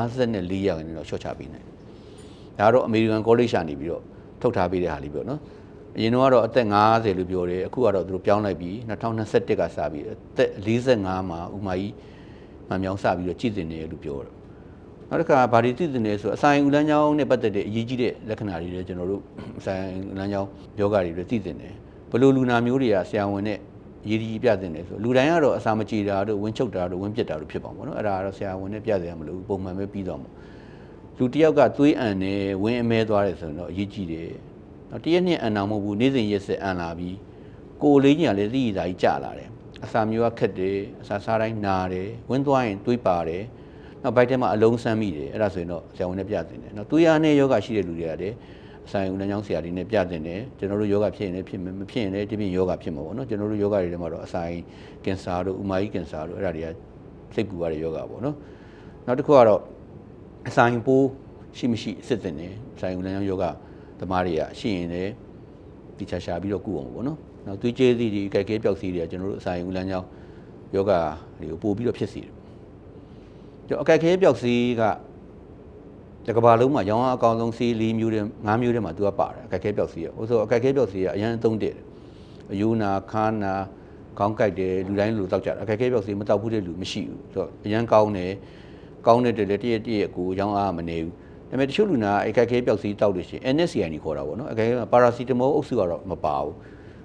54ရာခိုင်နှုန်းတော့ရှော့ချပေးနိုင်တယ်ဒါတော့ American College ကနေပြီးတော့ထုတ်ထားပေးတဲ့ဟာလေးပြောနော်အရင်တော့အသက်50လို့ပြောတယ်အခုကတော့သူတို့ပြောင်းလိုက်ပြီး2021ကစပြီးအသက်45မှာဥမာကြီးမှန်မြောင်းစပြီးတော့ကြည့်တင်တယ်လို့ပြောတယ်နောက်တစ်ခါဗာဒီသိတင်တယ်ဆိုအဆိုင်ဦးလမ်းကြောင်းနဲ့ပတ်သက်တဲ့အရေးကြီးတဲ့လက္ခဏာတွေလည်းကျွန်တော်တို့အဆိုင်လမ်းကြောင်းယောဂတွေလည်းသိတင်တယ်ဘလို့လူနာမျိုးတွေကဆရာဝန်နဲ့ရေးကြီးပြတင်တယ်ဆိုလူတိုင်းကတော့အစာမကြေတာတို့ဝင်းချုပ်တာတို့ဝင်းပြစ်တာတို့ဖြစ်ပါမှာနော်အဲ့ဒါကတော့ဆရာဝန်နဲ့ပြတယ်မလို့ပုံမှန်ပဲပြီးတော့မှာလူတယောက်ကသွေးအန်နဲ့ဝင်းအမဲသွားတယ်ဆိုတော့အရေးကြီးတယ်နောက်တရက်နှစ်အန်အောင်မဟုတ်ဘူးနေ့စဉ်ရက်ဆက်အန်လာပြီးကိုယ်လေးကြီးကလည်းသိရတာကြီးကျလာတယ်အစာမျိုးကခက်တယ်အစာစားတိုင်းနာတယ်ဝင်းသွားရင်သွေးပါတယ်နောက်ဘိုက်ထဲမှာအလုံးဆန်းမိတယ်အဲ့ဒါဆိုရင်တော့ဆရာဝန်နဲ့ပြတင်တယ်နောက်သွေးအားနဲ့ယောဂရှိတဲ့လူတွေကလည်းအဆိုင်ဦးလမ်းကြောင်းဆရာတွေနဲ့ပြတင်တယ်ကျွန်တော်တို့ယောဂဖြစ်ရင်လည်းဖြစ်မယ်မဖြစ်ရင်လည်းဒီပြင်ယောဂဖြစ်မှာပေါ့နော်ကျွန်တော်တို့ယောဂတွေထဲမှာတော့အဆိုင်ကင်ဆာတို့ဥမာကြီးကင်ဆာတို့အဲ့ဒါတွေကစိတ်ပူရတဲ့ယောဂပေါ့နော်နောက်တစ်ခုကတော့အဆိုင်ပိုးရှိမရှိစစ်တင်တယ်အဆိုင်ဦးလမ်းကြောင်းယောဂသမားတွေကရှိရင်လည်းဒီချာရှာပြီးတော့ကုအောင်ပေါ့နော်နောက်သွေးကြေးသီးတွေကြိုက်ခဲပျောက်စီးတွေကကျွန်တော်တို့အဆိုင်ဦးလမ်းကြောင်းယောဂတွေကိုပို့ပြီးတော့ဖြစ်စီတယ်ကျွန်တော်အကြိုက်ခဲပျောက်စီးကတကဘာလုံးမှာရောင်းအားအကောင်းဆုံးစီး4မျိုးတဲ့5မျိုးတဲ့မှာသူကပါတယ်အကြိုက်ခဲပျောက်စီးရဟိုဆိုအကြိုက်ခဲပျောက်စီးကအရင်သုံးတယ်အယူနာခါနာခေါင်းကြိုက်တယ်လူတိုင်းလူတောက်ကြတယ်အကြိုက်ခဲပျောက်စီးမတောက်ဘူးတဲ့လူမရှိဘူးဆိုတော့အရင်ကောင်းတယ်တဲ့လေတရက်ကိုရောင်းအားမနေဘူးဒါပေမဲ့တချို့လူနာအကြိုက်ခဲပျောက်စီးတောက်လို့ရှိရင် NSAID ခေါ်တာပေါ့နော်အကြိုက်ခဲပါရာစီတမောအုပ်စုကတော့မပါဘူး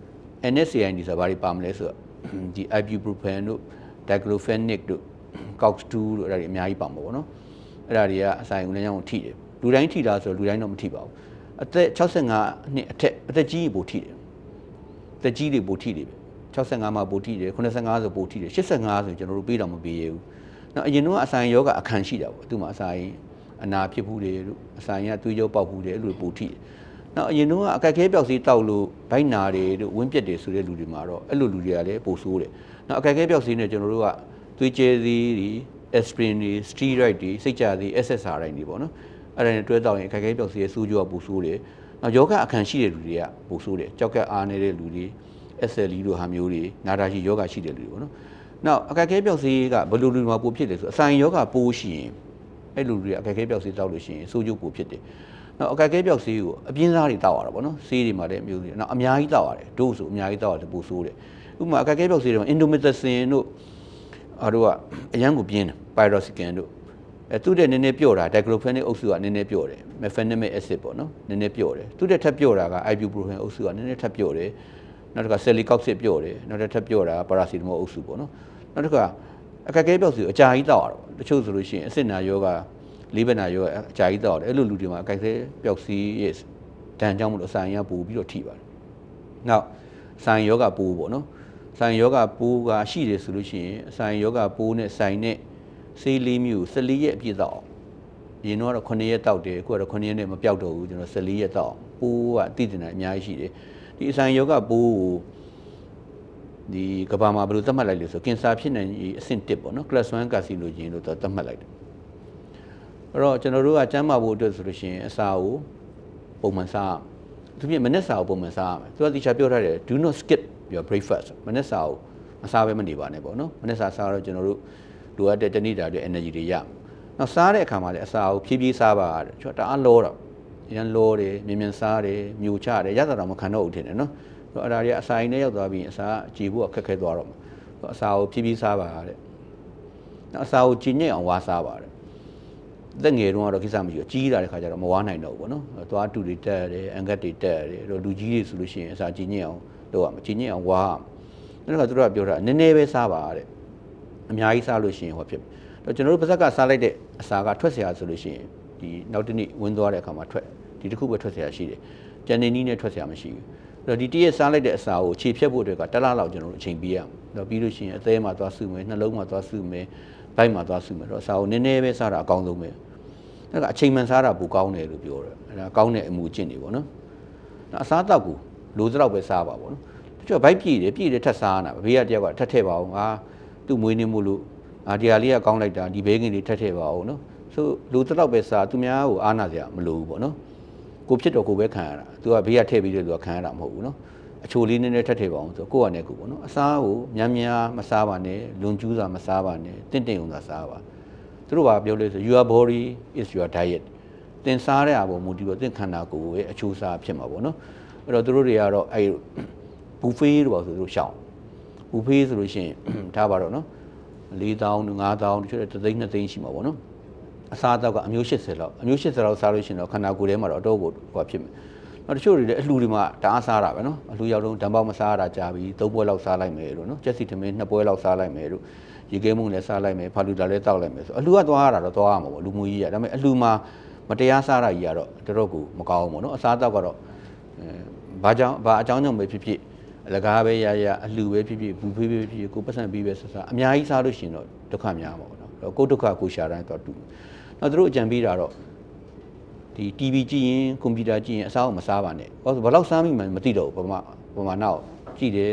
NSAID ဆိုတာဘာတွေပါမလဲဆိုတော့ဒီ ibuprofen တို့ diclofenac တို့ cox2 တို့အဲ့ဒါတွေအများကြီးပါမှာပေါ့နော်အဲ့ဒါတွေကအဆိုင်ဦးလမ်းကြောင်းကိုထိတယ်လူတိုင်းထိတာဆိုလူတိုင်းတော့မထိပါဘူးအသက်65နှစ်အထက်အသက်ကြီးပိုထိတယ်အသက်ကြီးတွေပိုထိတယ်65မှာပိုထိတယ်85ဆိုပိုထိတယ်85ဆိုကျွန်တော်တို့ပေးတော့မပေးရဘူးနောက်အရင်တော့အဆိုင်ယောဂအခန်းရှိတာပေါ့သူ့မှာအဆိုင်အနာဖြစ်ဘူးတွေတို့အဆိုင်ကသွေးကြောပေါက်ဘူးတွေအဲ့လိုပိုထိတယ်နောက်အရင်တော့အကြိုက်ခဲပျောက်စီးတောက်လို့ဗိုက်နာတွေတို့ဝင်းပြက်တွေဆိုတဲ့လူတွေမှာတော့အဲ့လိုလူတွေကလည်းပိုဆိုးတယ်နောက်အကြိုက်ခဲပျောက်စီးနဲ့ကျွန်တော်တို့ကသွေးကြဲသီးတွေ aspirin တွေ steroid တွေစိတ်ကြသည် SSRI တွေပေါ့နော်အဲ့ဒါနဲ့တွဲတောက်ရင်အကြိုက်ခဲပျောက်စီးရဲ့စူးကြောကပိုဆိုးတယ်နောက်ယောဂအခန်းရှိတဲ့လူတွေကပိုဆိုးတယ်ကြောက်ကအားနေတဲ့လူတွေ SLE တို့ဟာမျိုးတွေနာတာရှိယောဂရှိတဲ့လူတွေပေါ့နော်နောက်အကြိုက်ခဲပျောက်စီးကဘယ်လိုလူတွေမှာပိုဖြစ်လဲဆိုအဆိုင်ယောဂပိုးရှိရင်အဲ့လူတွေအကြိုက်ခဲပျောက်စီးတောက်လို့ရှိရင်စူးကြောပိုဖြစ်တယ်နောက်အကြိုက်ခဲပျောက်စီးကိုအပြင်းစားတွေတောက်ရတာပေါ့နော်ဆေးတွေမှာလည်းမျိုးတွေနောက်အများကြီးတောက်ရတယ်ဒို့ဆိုအများကြီးတောက်ရတယ်ပိုဆိုးတယ်ဥပမာအကြိုက်ခဲပျောက်စီးတွေမှာ indomethacin တို့အားတို့ကအရန်ကိုပြင်းတယ် pyroxicam တို့သူ့တဲ့နည်းနည်းပြော့တာ diclofenac အုပ်စုကနည်းနည်းပြော့တယ် mefenamic acid ပေါ့နော်နည်းနည်းပြော့တယ်သူ့တဲ့ထပ်ပြော့တာက ibuprofen အုပ်စုကနည်းနည်းထပ်ပြော့တယ်နောက်တစ်ခါ celecoxib ပြော့တယ်နောက်ထပ်ပြော့တာ paracetamol အုပ်စုပေါ့နော်နောက်တစ်ခါအကြိုက်ခဲပျောက်စီးအကြာကြီးတောက်ရတော့တချို့ဆိုလို့ရှိရင်အဆစ်နာယောဂလေးဘက်နာယောဂအကြာကြီးတောက်တယ်အဲ့လိုလူတွေမှာအကြိုက်ခဲပျောက်စီးရဲ့ဒဏ်ကြောင့်မလို့အဆိုင်ရပို့ပြီးတော့ထိပါတယ်နောက်ဆိုင်ယောဂပိုးပေါ့နော်ဆိုင်ယောဂပိုးကရှိတယ်ဆိုလို့ရှိရင်ဆိုင်ယောဂပိုးနဲ့ဆိုင်နဲ့ဆေး4မျိုး14ရက်အပြည့်တော့ရင်တော့9ရက်တောက်တယ်အခုကတော့9ရက်နဲ့မပြောက်တော့ဘူးကျွန်တော်14ရက်တောက်ပိုးကတိတိကျကျအများကြီးရှိတယ်ဒီအဆိုင်ယောဂပိုးကိုဒီကဘာမှာဘယ်လိုသတ်မှတ်လိုက်လဲဆိုကင်ဆာဖြစ်နိုင်အဆင့်1ပေါ့နော် class 1 carcinogen လို့သတ်မှတ်လိုက်တယ်အဲ့တော့ကျွန်တော်တို့ကကျန်းမာဖို့အတွက်ဆိုလို့ရှိရင်အစာကိုပုံမှန်စားသူပြမနေ့စာကိုပုံမှန်စားရမယ်သူကတိကျပြောထားတယ် do not skip your breakfast မနေ့စာကိုမစားဘဲမနေပါနဲ့ပေါ့နော်မနေ့စာစားတော့ကျွန်တော်တို့လိုအပ်တဲ့တနေ့တာတွေ energy တွေရမယ်နောက်စားတဲ့အခါမှာလည်းအစာကိုဖြည်းဖြည်းစားပါတဲ့ကျွန်တော်တအားလောတော့ရန်လောတယ်မြင်မြန်စားတယ်မျိုးချတယ်ရသတာမခံတော့ဘူးထင်တယ်နော်အဲ့ဒါတွေအစာရင်းနဲ့ရောက်သွားပြီးအစာကြည်ဖို့အခက်ခဲသွားတော့မှာအစာကိုဖြည်းဖြည်းစားပါတဲ့အစာကိုကြည်ညက်အောင်ဝါစားပါတယ်သက်ငယ်တုန်းကတော့ကိစ္စမရှိဘူးကြီးလာတဲ့ခါကျတော့မဝါနိုင်တော့ဘူးပေါ့နော်သွားတူတွေတက်ရတယ်အန်ကတ်တွေတက်ရတယ်လူကြီးတွေဆိုလို့ရှိရင်အစာကြည်ညက်အောင်လုပ်ရမှာကြည်ညက်အောင်ဝါအဲ့ဒါကသူတို့ကပြောတာနည်းနည်းပဲစားပါတဲ့အများကြီးစားလို့ရှိရင်ဟောဖြစ်တော့ကျွန်တော်တို့ပါဇက်ကစားလိုက်တဲ့အစာကထွက်เสียဆိုလို့ရှိရင်ဒီနောက်တစ်နေ့ဝင်သွားတဲ့အခါမှာထွက်ဒီတစ်ခုပဲထွက်เสียရှိတယ်ကြံနေနည်းနဲ့ထွက်เสียမရှိဘူးအဲ့တော့ဒီတရက်စားလိုက်တဲ့အစာကိုခြေဖြတ်ဖို့အတွက်ကတစ်လလောက်ကျွန်တော်တို့အချိန်ပေးရမှာတော့ပြီးလို့ရှိရင်အသေးမှာသွားစုမယ်နှလုံးမှာသွားစုမယ်ဘိုက်မှာသွားစုမယ်တော့အစာကိုနည်းနည်းပဲစားတာအကောင်းဆုံးပဲအဲ့ကအချိန်မှန်စားတာပိုကောင်းတယ်လို့ပြောတယ်အဲ့ဒါကောင်းတဲ့အမှုအကျင့်တွေပေါ့နော်အစားတောက်ကိုလိုစတော့ပဲစားပါပေါ့နော်တချို့ဘိုက်ပြည့်တယ်ထပ်စားနေတာဘေးကတယောက်ကထပ်ထည့်ပါအောင်သူ့မွေးနေမှုလို့ဒီဟာလေးကကောင်းလိုက်တာဒီဘေးကင်လေးထပ်ထည့်ပါအောင်နော်ဆိုလိုစတော့ပဲစားသူများကိုအားနာစရာမလိုဘူးပေါ့နော်ကိုဖြစ်တော့ကိုပဲခံရတာသူကဘေးကထည့်ပြီးတော့သူကခံရတာမဟုတ်ဘူးနော်အချိုလေးနည်းနည်းထပ်ထည့်ပါအောင်ဆိုကိုယ့်အနေနဲ့ကိုပေါ့နော်အစားကိုများများမစားပါနဲ့လွန်ကျူးစွာမစားပါနဲ့တင့်ုံသာစားပါသူတို့ကပြောလို့ဆို your body is your diet သင်စားတဲ့အပေါ်မူတည်ပြီးသင်ခန္ဓာကိုယ်ရဲ့အချိုးစားဖြစ်မှာပေါ့နော်အဲ့တော့သူတို့တွေကတော့အဲ့ဘူဖေးလို့ဆိုသူတို့ရှောင်းဘူဖေးဆိုလို့ရှိရင်ထားပါတော့နော်4000 5000တချို့3သိန်း2သိန်းရှိမှာပေါ့နော်အစားအသောက်ကအမျိုး80လောက်အမျိုး80လောက်စားလို့ရှိရင်တော့ခန္ဓာကိုယ်ထဲမှာတော့အတော့ကိုဟိုဖြစ်မယ်နောက်တချို့တွေလည်းအလှူတွေမှာတအားစားတာပဲနော်အလှူရောက်တော့ဓာတ်ပေါက်မစားရတာကြာပြီ3ပွဲလောက်စားလိုက်မယ်လို့နော်ကျက်စီထမင်း2ပွဲလောက်စားလိုက်မယ်လို့ရေခဲမှုလည်းစားလိုက်မယ်ဖာလူတာလည်းတောက်လိုက်မယ်ဆိုအလှူကသွားရတာတော့သွားရမှာပေါ့လူမှုကြီးရဒါပေမဲ့အလှူမှာမတရားစားတာကြီးကတော့တော်ကိုမကောင်းဘူးပေါ့နော်အစားအသောက်ကတော့ဘာအကြောင်းကြောင့်ပဲဖြစ်ဖြစ်အလကားပဲရအလှူပဲဖြစ်ဖြစ်ဘူးဖေးပဲဖြစ်ဖြစ်ကိုပတ်စံပြီးပဲစားအများကြီးစားလို့ရှိရင်တော့ဒုက္ခများမှာပေါ့နော်ကိုဒုက္ခကိုရှာတိုင်းတော့တူနောက်တို့အကြံပေးတာတော့ဒီ TV ကြည့်ရင်ကွန်ပျူတာကြည့်ရင်အစားကိုမစားပါနဲ့ဘာလို့ဘယ်လောက်စားမိမှမသိတော့ဘူးပမာဏကိုကြည့်တယ်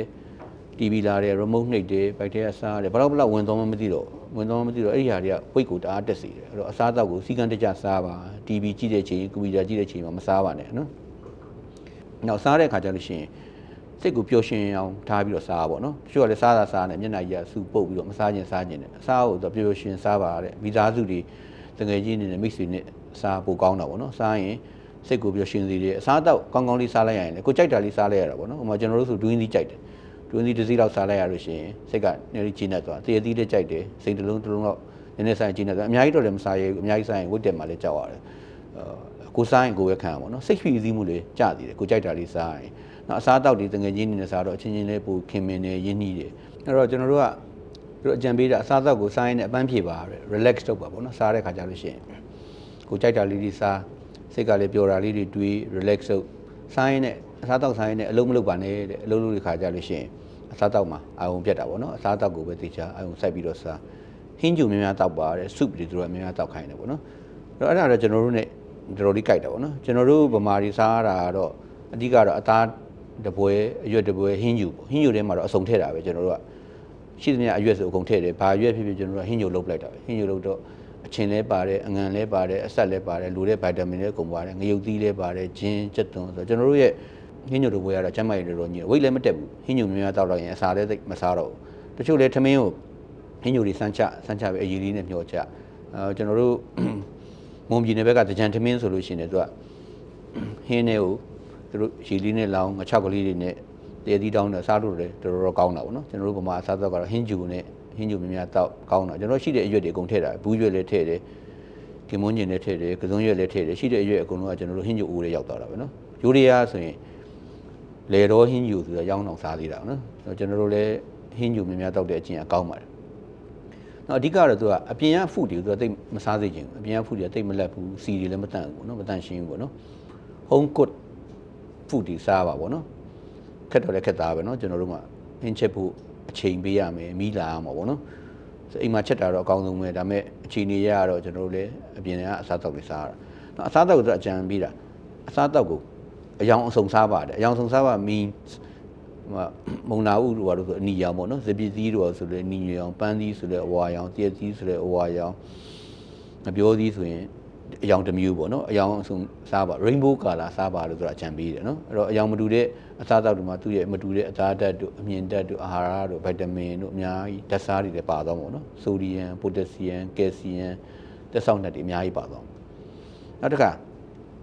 TV လာတယ် remote နှိပ်တယ်ဘိုက်ထဲကစားတယ်ဘယ်လောက်ဝင်သွားမှမသိတော့အဲ့ဒီဟာတွေကဝိတ်ကိုတအားတက်စေတယ်အဲ့တော့အစားအသောက်ကိုစီကံတကျစားပါ TV ကြည့်တဲ့ချိန်ကွန်ပျူတာကြည့်တဲ့ချိန်မှာမစားပါနဲ့နော်နောက်စားတဲ့အခါကျလို့ရှိရင်စိတ်ကိုပျော်ရွှင်အောင်ထားပြီးတော့စားပါနော်တချို့ကလည်းစားနေမျက်နှာကြီးကစူပုတ်ပြီးတော့မစားခြင်းတယ်အစားကိုတော့ပျော်ရွှင်စားပါတဲ့မိသားစုတွေတငယ်ချင်းတွေနဲ့မိတ်ဆွေနဲ့စားပိုကောင်းတာပေါ့နော်စားရင်စိတ်ကိုပျော်ရွှင်စေတယ်အစားတော့ကောင်းကောင်းလေးစားလိုက်ရရင်လေကိုကြိုက်တာလေးစားလိုက်ရတာပေါ့နော်ဟိုမှာကျွန်တော်တို့ဆိုဒွင်းသီးကြိုက်တယ်ဒွင်းသီးတစ်စီးလောက်စားလိုက်ရလို့ရှိရင်စိတ်ကနည်းနည်းကျဉ်းနေသွားတရသီးလေးကြိုက်တယ်စိတ်တစ်လုံးလောက်နည်းနည်းစားကျဉ်းနေသွားအများကြီးတော့လည်းမစားရဘူးအများကြီးစားရင်ဝတ်တယ်မှလည်းကြောက်ရတယ်ကိုစားရင်ကိုပဲခံရပါတော့စိတ်ဖြီးစည်းမှုလေးကြသေးတယ်ကိုကြိုက်တာလေးစားရင်နောက်အစားတောက်တွေတငယ်ချင်းတွေနဲ့စားတော့အချင်းချင်းလေးပိုခင်မင်နေရင်းနှီးတယ်အဲ့တော့ကျွန်တော်တို့ကတို့အကြံပေးတာအစားတောက်ကိုစားရင်လည်းအပန်းဖြေပါ relax လုပ်ပါပေါ့နော်စားတဲ့ခါကျလို့ရှိရင်ကိုကြိုက်တာလေးတွေစားစိတ်ကလည်းပျော်တာလေးတွေတွေး relax လုပ်စားရင်လည်းအစားတောက်စားရင်လည်းအလုံးမလုပ်ပါနဲ့တဲ့အလုံးတွေခါကျလို့ရှိရင်အစားတောက်မှာအာရုံပြတ်တာပေါ့နော်အစားတောက်ကိုပဲသိချာအာရုံစိုက်ပြီးတော့စားဟင်းကျူများများတောက်ပါတဲ့ soup တွေတို့ကများများတောက်ခိုင်းတယ်ပေါ့နော်အဲ့ဒါတော့ကျွန်တော်တို့ ਨੇ တော်တော်လေးကြိုက်တာပေါ့နော်ကျွန်တော်တို့ဗမာတွေစားရတာကတော့အဓိကတော့အသားတပွဲအရွက်တပွဲဟင်းကျူပေါ့ဟင်းကျူထဲမှာတော့အစုံထည့်တာပဲကျွန်တော်တို့ကရှိသမျှအရွက်ဆိုအကုန်ထည့်တယ်ဘာအရွက်ဖြစ်ဖြစ်ကျွန်တော်တို့ကဟင်းကျူလုပ်လိုက်တာပဲဟင်းကျူလုပ်တော့အချင်းလဲပါတယ်အငံလဲပါတယ်အဆက်လဲပါတယ်လူတဲ့ဗိုက်တာမင်လဲကုန်ပါတယ်ငရုတ်သီးလဲပါတယ်ဂျင်းကြက်သွန်ဆိုကျွန်တော်တို့ရဲ့ဟင်းကျူတပွဲကတော့ကျန်းမာရေးတော်တော်ကြီးဝိတ်လည်းမတက်ဘူးဟင်းကျူများများတောက်တော့ရင်အစာလည်းသိမစားတော့ဘူးတချို့လဲထမင်းကိုဟင်းကျူတွေစမ်းချပဲအရည်လေးနဲ့မျှော်ချကျွန်တော်တို့မုံပြည်နယ်ဘက်ကကြံထမင်းဆိုလို့ရှိရင်လည်းသူကဟင်းနဲ့ကိုသူတို့ရည်လေးနဲ့လောင်းငါ6ကလေးတွေနဲ့တဲသီးတောင်းနဲ့စားလို့လည်းတော်တော်ကောင်းတာပေါ့နော်ကျွန်တော်တို့ဗမာအစားအသောက်ကတော့ဟင်းကျူနဲ့ဟင်းကျူများများတောက်ကောင်းတာကျွန်တော်ရှိတဲ့အရွက်တွေအကုန်ထည့်တာဘူးရွက်လည်းထည့်တယ်ကင်မွန်းကျင်လည်းထည့်တယ်ကစုံရွက်လည်းထည့်တယ်ရှိတဲ့အရွက်အကုန်လုံးကကျွန်တော်တို့ဟင်းကျူအိုးတွေရောက်သွားတာပဲနော်ယူရီးယားဆိုရင်လေတော်ဟင်းကျူဆိုတာရောင်းအောင်စားသေးတာနော်ကျွန်တော်တို့လည်းဟင်းကျူများများတောက်တဲ့အကျင့်အကောင်းပါတယ်နော်အဓိကတော့သူကအပြင်ကဖုတွေသူကတိတ်မစားစေချင်ဘူးအပြင်ကဖုတွေကတိတ်မလက်ဘူးစီတွေလည်းမတန့်ဘူးပေါ့နော်မတန့်ရှင်းဘူးပေါ့နော် home cooked ဖုတွေစားပါပေါ့နော်ခက်တော့လည်းခက်သားပဲနော်ကျွန်တော်တို့ကဟင်းချက်ဖို့အချိန်ပေးရမယ်မီးလာရမှာပေါ့နော်အိမ်မှာချက်တာတော့အကောင်းဆုံးပဲဒါပေမဲ့အချိန်ကြီးရတော့ကျွန်တော်တို့လည်းအပြင်ကအစားတောက်တွေစားရတာနော်အစားတောက်ဆိုအကြံပေးတာအစားတောက်ကိုအယောင်အစုံစားပါတယ်အယောင်စုံစားပါ means မုံနာဥတို့ဆိုအနီရောင်ပေါ့နော်စပစ်သီးတို့ဆိုလည်းနီညရောင်ပန်းသီးဆိုလည်းအဝါရောင်တရက်သီးဆိုလည်းအဝါရောင်အပြောသီးဆိုရင်အယောင်တစ်မျိုးပေါ့နော်အယောင်အစုံစားပါ rainbow color စားပါလို့ဆိုတာအကြံပေးတယ်နော်အဲ့တော့အယောင်မတူတဲ့အစားအသောက်တွေမှာသူ့ရဲ့မတူတဲ့အသားဓာတ်တို့အမြင်ဓာတ်တို့အာဟာရတို့ဗိုက်တာမင်တို့အများကြီးဓာတ်စားတွေလည်းပါသွားမှာပေါ့နော်ဆိုဒီယမ်ပိုတက်ဆီယမ်ကယ်လ်ဆီယမ်သက်ဆောင်ဓာတ်တွေအများကြီးပါသွားမှာနောက်တစ်ခါ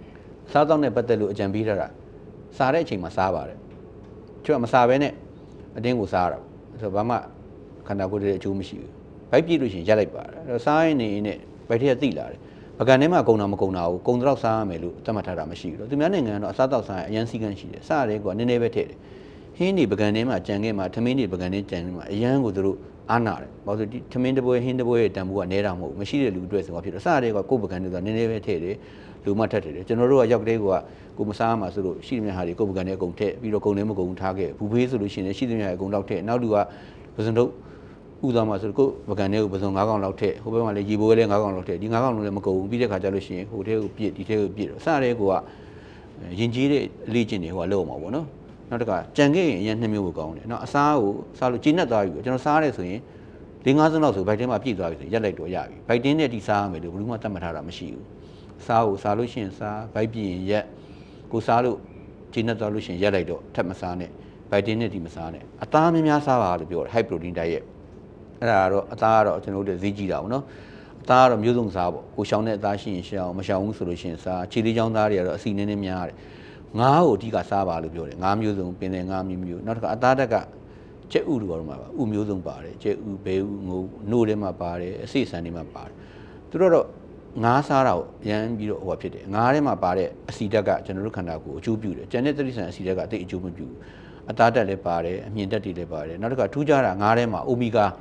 စားတော့နဲ့ပတ်သက်လို့အကြံပေးထားတာစားတဲ့အချိန်မှာစားပါတယ်ကျတော့မစားဘဲနဲ့အတင်းကိုစားရတာဆိုတော့ဘာမှခန္ဓာကိုယ်ရဲ့အကျိုးမရှိဘူးဘိုက်ပြည့်လို့ရှိရင်ရက်လိုက်ပါတယ်အဲ့တော့စားရင်းနေနဲ့ဘိုက်ထက်သိလာတယ်ပကံထဲမှာကုံတာမကုံတာကိုကုံတော့စားရမယ်လို့သတ်မှတ်ထားတာမရှိဘူးတော့သူများနိုင်ငံကတော့အစားတောက်စားရအရန်စီကန်းရှိတယ်စားရတယ်ကွာနည်းနည်းပဲထည့်တယ်ဟင်းနေပကံထဲမှာကြံခဲ့မှာထမင်းနေပကံထဲကြံနေမှာအရန်ကိုသူတို့အားနာတယ်ဘာလို့ဒီထမင်းတပွဲဟင်းတပွဲရဲ့တန်ဖိုးကနဲတာမဟုတ်ဘူးမရှိတဲ့လူအတွက်ဆိုတော့ဖြစ်တော့စားရတယ်ကွာကိုယ်ပကံတွေဆိုတာနည်းနည်းပဲထည့်တယ်လူမထက်တယ်ကျွန်တော်တို့ကရောက်ကလေးကိုမစားမှာဆိုလို့ရှိသမျှဟာတွေကိုယ်ပကံထဲအကုန်ထည့်ပြီးတော့ကုံထဲမကုံထားခဲ့ဘူးဖေးဆိုလို့ရှိရင်ရှိသမျှအကုန်တော့ထည့်နောက်လူကပစံတို့ဥသွားမှာဆိုတော့ကိုယ်ပကံထဲကိုပစုံ9កောင်လောက်ထည့်ဟိုဘက်မှာလည်းရေဘိုးလေး9កောင်လောက်ထည့်ဒီ9កောင်လုံးလည်းမကုန်ဘူးပြီးတဲ့ခါကျလို့ရှိရင်ဟိုထဲကိုပြည့်ဒီထဲကိုပြည့်တော့စားရဲကိုကရင်ကြီးတဲ့လေ့ကျင့်တွေဟိုကလောက်အောင်ပါဗောနော်နောက်တစ်ခါကြံခဲ့ရင်အရင်2မျိုးကိုကောင်းတယ်နော်အစားကိုစားလို့ကျဉ်တ်သွားပြီကျွန်တော်စားရဲဆိုရင်4-5စလောက်ဆိုဘိုက်ထဲမှာပြည့်သွားပြီဆိုရက်လိုက်တော့ရပြီဘိုက်တင်းနဲ့ဒီစားရမယ်လို့ဘယ်သူမှသတ်မှတ်ထားတာမရှိဘူးစားကိုစားလို့ရှိရင်စားဘိုက်ပြည့်ရင်ရက်ကိုစားလို့ကျဉ်တ်သွားလို့ရှိရင်ရက်လိုက်တော့ထပ်မစားနဲ့ဘိုက်တင်းနဲ့ဒီမစားနဲ့အသားများများစားပါလို့ပြောတယ် high protein diet အဲ့ဒါကတော့အသားကတော့ကျွန်တော်တို့ဈေးကြည့်တာပေါ့နော်အသားကတော့မျိုးစုံစားပေါ့ကိုရှောင်းတဲ့အသားရှိရင်ရှောင်းမရှောင်းဘူးဆိုလို့ရှိရင်စားခြေလေးချောင်းသားတွေကတော့အစီနည်းနည်းများတယ်ငါးကိုအဓိကစားပါလို့ပြောတယ်ငါးမျိုးစုံပင်လယ်ငါးမျိုးနောက်တစ်ခါအသားတက်ကကျက်ဥလိုပါတော့မှာဥမျိုးစုံပါတယ်ကျက်ဥဘဲဥငို့နှိုးထဲမှာပါတယ်အစိဆန်တွေမှာပါတယ်သူတို့တော့ငါးစားတာကိုရမ်းပြီးတော့ဟိုဖြစ်တယ်ငါးထဲမှာပါတဲ့အစီတက်ကကျွန်တော်တို့ခန္ဓာကိုယ်အကျိုးပြုတယ်ကျန်တဲ့တိရစ္ဆာန်အစီတက်ကအသိအကျိုးမပြုဘူးအသားတက်လည်းပါတယ်အမြင့်တက်တွေလည်းပါတယ်နောက်တစ်ခါထူးခြားတာငါးထဲမှာအိုမီဂါ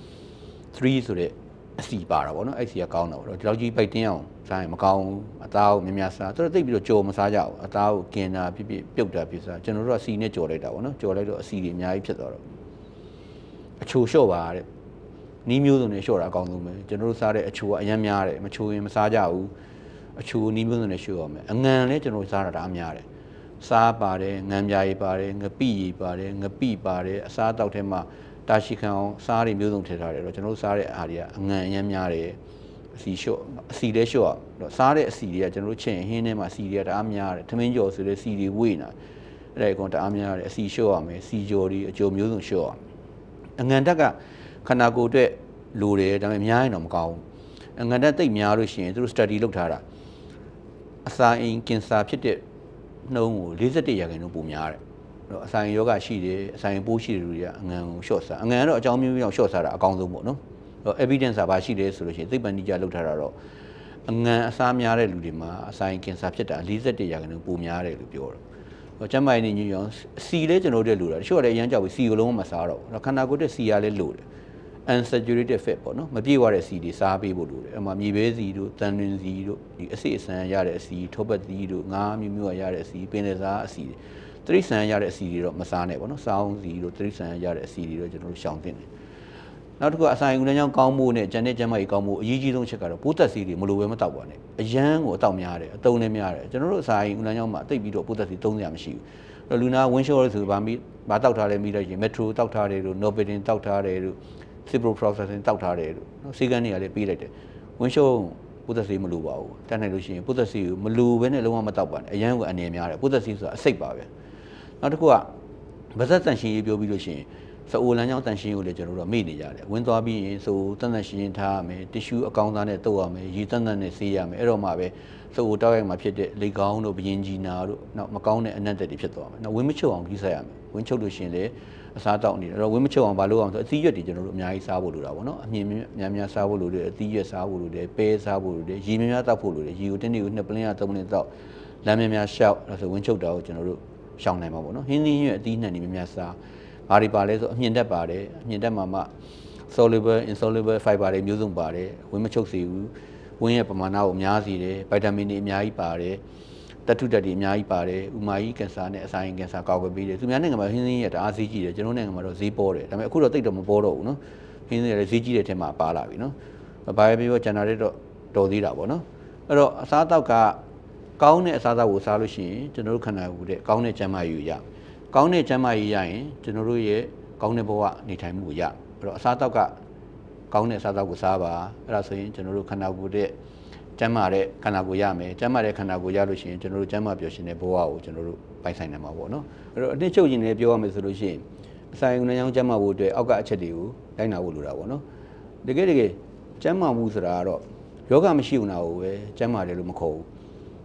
3ဆိုတဲ့အစီပါတာဗောနော်အဲ့စီကကောင်းတာဗောဒီလောက်ကြီးပိုက်တင်းအောင်စားရင်မကောင်းဘူးအသားကိုများများစားသူတို့သိပြီးတော့ကြော်မစားကြဘူးအသားကိုกินတာဖြစ်ဖြစ်ပြုတ်တာဖြစ်စားကျွန်တော်တို့ကအစီနဲ့ကြော်လိုက်တာဗောနော်ကြော်လိုက်တော့အစီတွေအများကြီးဖြစ်သွားတော့အချိုလျှော့ပါတဲ့နီးမျိုးစုံနဲ့လျှော့တာအကောင်းဆုံးပဲကျွန်တော်တို့စားတဲ့အချိုကအရင်များတယ်မချိုရင်မစားကြဘူးအချိုနီးမျိုးစုံနဲ့လျှော့ရမယ်အငံလည်းကျွန်တော်စားတာအများတယ်စားပါတယ်ငံပြားရည်ပါတယ်ငပိရည်ပါတယ်ငပိပါတယ်အစားအသောက်ထဲမှာတာရှိခံအောင်စားရမျိုးစုံထည့်ထားတယ်တော့ကျွန်တော်တို့စားတဲ့အားတွေကအငံအရင်များတယ်အစီလျှော့အစီလည်းလျှော့တော့စားတဲ့အစီတွေကကျွန်တော်တို့ချင်းဟင်းထဲမှာအစီတွေကတအားများတယ်ထမင်းကြော်ဆိုတဲ့စီတွေဝေ့နေတာအဲ့ဒါကောင်တအားများတယ်အစီလျှော့ရမယ်စီကြော်တွေအကျိုးမျိုးစုံလျှော့ရအငံတက်ကခန္ဓာကိုယ်အတွက်လိုတယ်ဒါပေမဲ့များရင်တော့မကောင်းဘူးအငံတက်သိပ်များလို့ရှိရင်သူတို့ study လုပ်ထားတာအစာအိမ်ကင်ဆာဖြစ်တဲ့နှုန်းကို41%ပိုများတယ်တော့အဆိုင်ယောဂရှိတယ်အဆိုင်ပိုးရှိတယ်လူတွေကအငံကိုရှော့စားအငံကတော့အကြောင်းမျိုးမျိုးရှော့စားတာအကောင်းဆုံးပေါ့နော်တော့ evidence ကဘာရှိလဲဆိုလို့ရှိရင်သိပ္ပံနည်းကျလောက်ထားတာတော့အငံအစားများတဲ့လူတွေမှာအဆိုင်ကင်ဆာဖြစ်တာ41%ပိုများတယ်လို့ပြောတော့ကျန်းမာရေးညွှန်ရောစီလဲကျွန်တော်တို့လိုတာတချို့ကလည်းအရမ်းကြောက်ပြီးစီကလုံးမစားတော့ဘူးခန္ဓာကိုယ်တဲ့စီရလဲလိုတယ် unsaturated fat ပေါ့နော်မပြည့်ဝတဲ့စီတွေစားပေးဖို့လိုတယ်အမှမြေပဲစီတို့တန်တွင်စီတို့ဒီအစစ်အဆန်ရတဲ့အစီထောပတ်သီးတို့ငါးမျိုးမျိုးရတဲ့အစီပင်လယ်စားအစီတရိษံရတဲ့အစီတွေတော့မစားနဲ့ပေါ့နော်စားအောင်စီတို့တရိษံရတဲ့အစီတွေတော့ကျွန်တော်တို့ရှောင်သင့်တယ်နောက်တစ်ခုအဆိုင်ဦးလမ်းကြောင်းကောင်းမှုနဲ့ကျန်တဲ့ကျန်းမာရေးကောင်းမှုအရေးကြီးဆုံးချက်ကတော့ပိုးသက်စီတွေမလိုပဲမတောက်ပါနဲ့အရန်ကိုအတောက်များတယ်အတုံးနဲ့များတယ်ကျွန်တော်တို့အဆိုင်ဦးလမ်းကြောင်းမှာတိတ်ပြီးတော့ပိုးသက်စီသုံးစရာမရှိဘူးလူနာဝင်းရှော့လို့ဆိုဘာတောက်ထားလဲမိလိုက်ရင် metro တောက်ထားတယ်တို့ norpidin တောက်ထားတယ်တို့ ciprofloxacin တောက်ထားတယ်တို့နော်ဆေးကန်းတွေကလည်းပေးလိုက်တယ်ဝင်းရှော့ပိုးသက်စီမလိုပါဘူးတတ်နိုင်လို့ရှိရင်ပိုးသက်စီကိုမလိုဘဲနဲ့လုံးဝမတောက်ပါနဲ့အရန်ကိုအနေများတယ်ပိုးသက်စီဆိုတာအစိတ်ပါပဲနောက်တစ်ခုကဗဇက်တန်ရှင်ရေးပြောပြီးလို့ရှိရင်စအိုလမ်းကြောင်းတန်ရှင်ကိုလည်းကျွန်တော်တို့မေ့နေကြတယ်ဝင်သွားပြီးရင်ဆိုတန်တန်ရှင်ထားရမယ်တီရှူအကောင်းသားနဲ့တုပ်ရမယ်ရေတန်တန်နဲ့ဆေးရမယ်အဲ့တော့မှပဲစအိုတောက်ရိုက်မှာဖြစ်တဲ့လေကောင်းတို့ဘယင်ကြီးနာတို့နောက်မကောင်းတဲ့အနက်တက်တွေဖြစ်သွားမယ်နောက်ဝင်းမချုပ်အောင်ကြီးဆက်ရမယ်ဝင်းချုပ်လို့ရှိရင်လည်းအစားတောက်နေတယ်အဲ့တော့ဝင်းမချုပ်အောင်ဘာလုပ်အောင်ဆိုအသီးရွက်တွေကျွန်တော်တို့အများကြီးစားဖို့လိုတာပေါ့နော်အမြင်များများစားဖို့လိုတယ်အသီးရွက်စားဖို့လိုတယ်ပဲစားဖို့လိုတယ်ရေများများတောက်ဖို့လိုတယ်ရေကိုတင်းတွေကို2 ပလင်းရ3 ပလင်းတောက်လမ်းများများရှောက်အဲ့ဆိုဝင်းချုပ်တာကိုကျွန်တော်တို့ရှောင်နိုင်မှာပေါ့နော်ဟင်းသီးရွက်အသီးနှံတွေများများစားဘာတွေပါလဲဆိုအမြင့်တက်ပါတယ်အမြင့်တက်မှာမှ soluble insoluble fiber တွေမျိုးစုံပါတယ်ဝင်းမချုပ်စေဘူးဝင်းရဲ့ပမာဏကိုအများစီတယ်ဗိုက်တာမင်တွေအများကြီးပါတယ်တတုတက်တွေအများကြီးပါတယ်ဥမာကြီးကင်ဆာနဲ့အစာရင်ကင်ဆာကောက်ွယ်ပေးတယ်သူများနိုင်ငံမှာဟင်းသီးရွက်တအားဈေးကြီးတယ်ကျွန်တော်နိုင်ငံမှာတော့ဈေးပေါ်တယ်ဒါပေမဲ့အခုတော့တိတ်တော့မပေါ်တော့ဘူးနော်ဟင်းသီးရွက်ဈေးကြီးတဲ့ထဲမှာပါလာပြီနော်ဘာပဲပြောဂျန်နာရေးတော့တော်သေးတာပေါ့နော်အဲ့တော့အစားအသောက်ကကောင်းတဲ့အစားအသောက်ကိုစားလို့ရှိရင်ကျွန်တော်တို့ခန္ဓာကိုယ်တဲ့ကောင်းတဲ့ကျန်းမာရေးရကောင်းတဲ့ကျန်းမာရေးရရင်ကျွန်တော်တို့ရဲ့ကောင်းတဲ့ဘဝနေထိုင်မှုကိုရအဲ့တော့အစားအသောက်ကကောင်းတဲ့အစားအသောက်ကိုစားပါအဲ့ဒါဆိုရင်ကျွန်တော်တို့ခန္ဓာကိုယ်တဲ့ကျန်းမာတဲ့ခန္ဓာကိုယ်ရမယ်ကျန်းမာတဲ့ခန္ဓာကိုယ်ရလို့ရှိရင်ကျွန်တော်တို့ကျန်းမာပျော်ရွှင်တဲ့ဘဝကိုကျွန်တော်တို့ပိုင်ဆိုင်နိုင်မှာပေါ့နော်အဲ့တော့အနှစ်ချုပ်ရင်လည်းပြောရမယ်ဆိုလို့ရှိရင်အစာရုံနဲ့ကျန်းမာဖို့အတွက်အောက်ကအချက်တွေကိုလိုက်နာဖို့လိုတာပေါ့နော်တကယ်ကျန်းမာမှုဆိုတာကတော့ယောဂမရှိဘူးနာကိုပဲကျန်းမာတယ်လို့မခေါ်ဘူး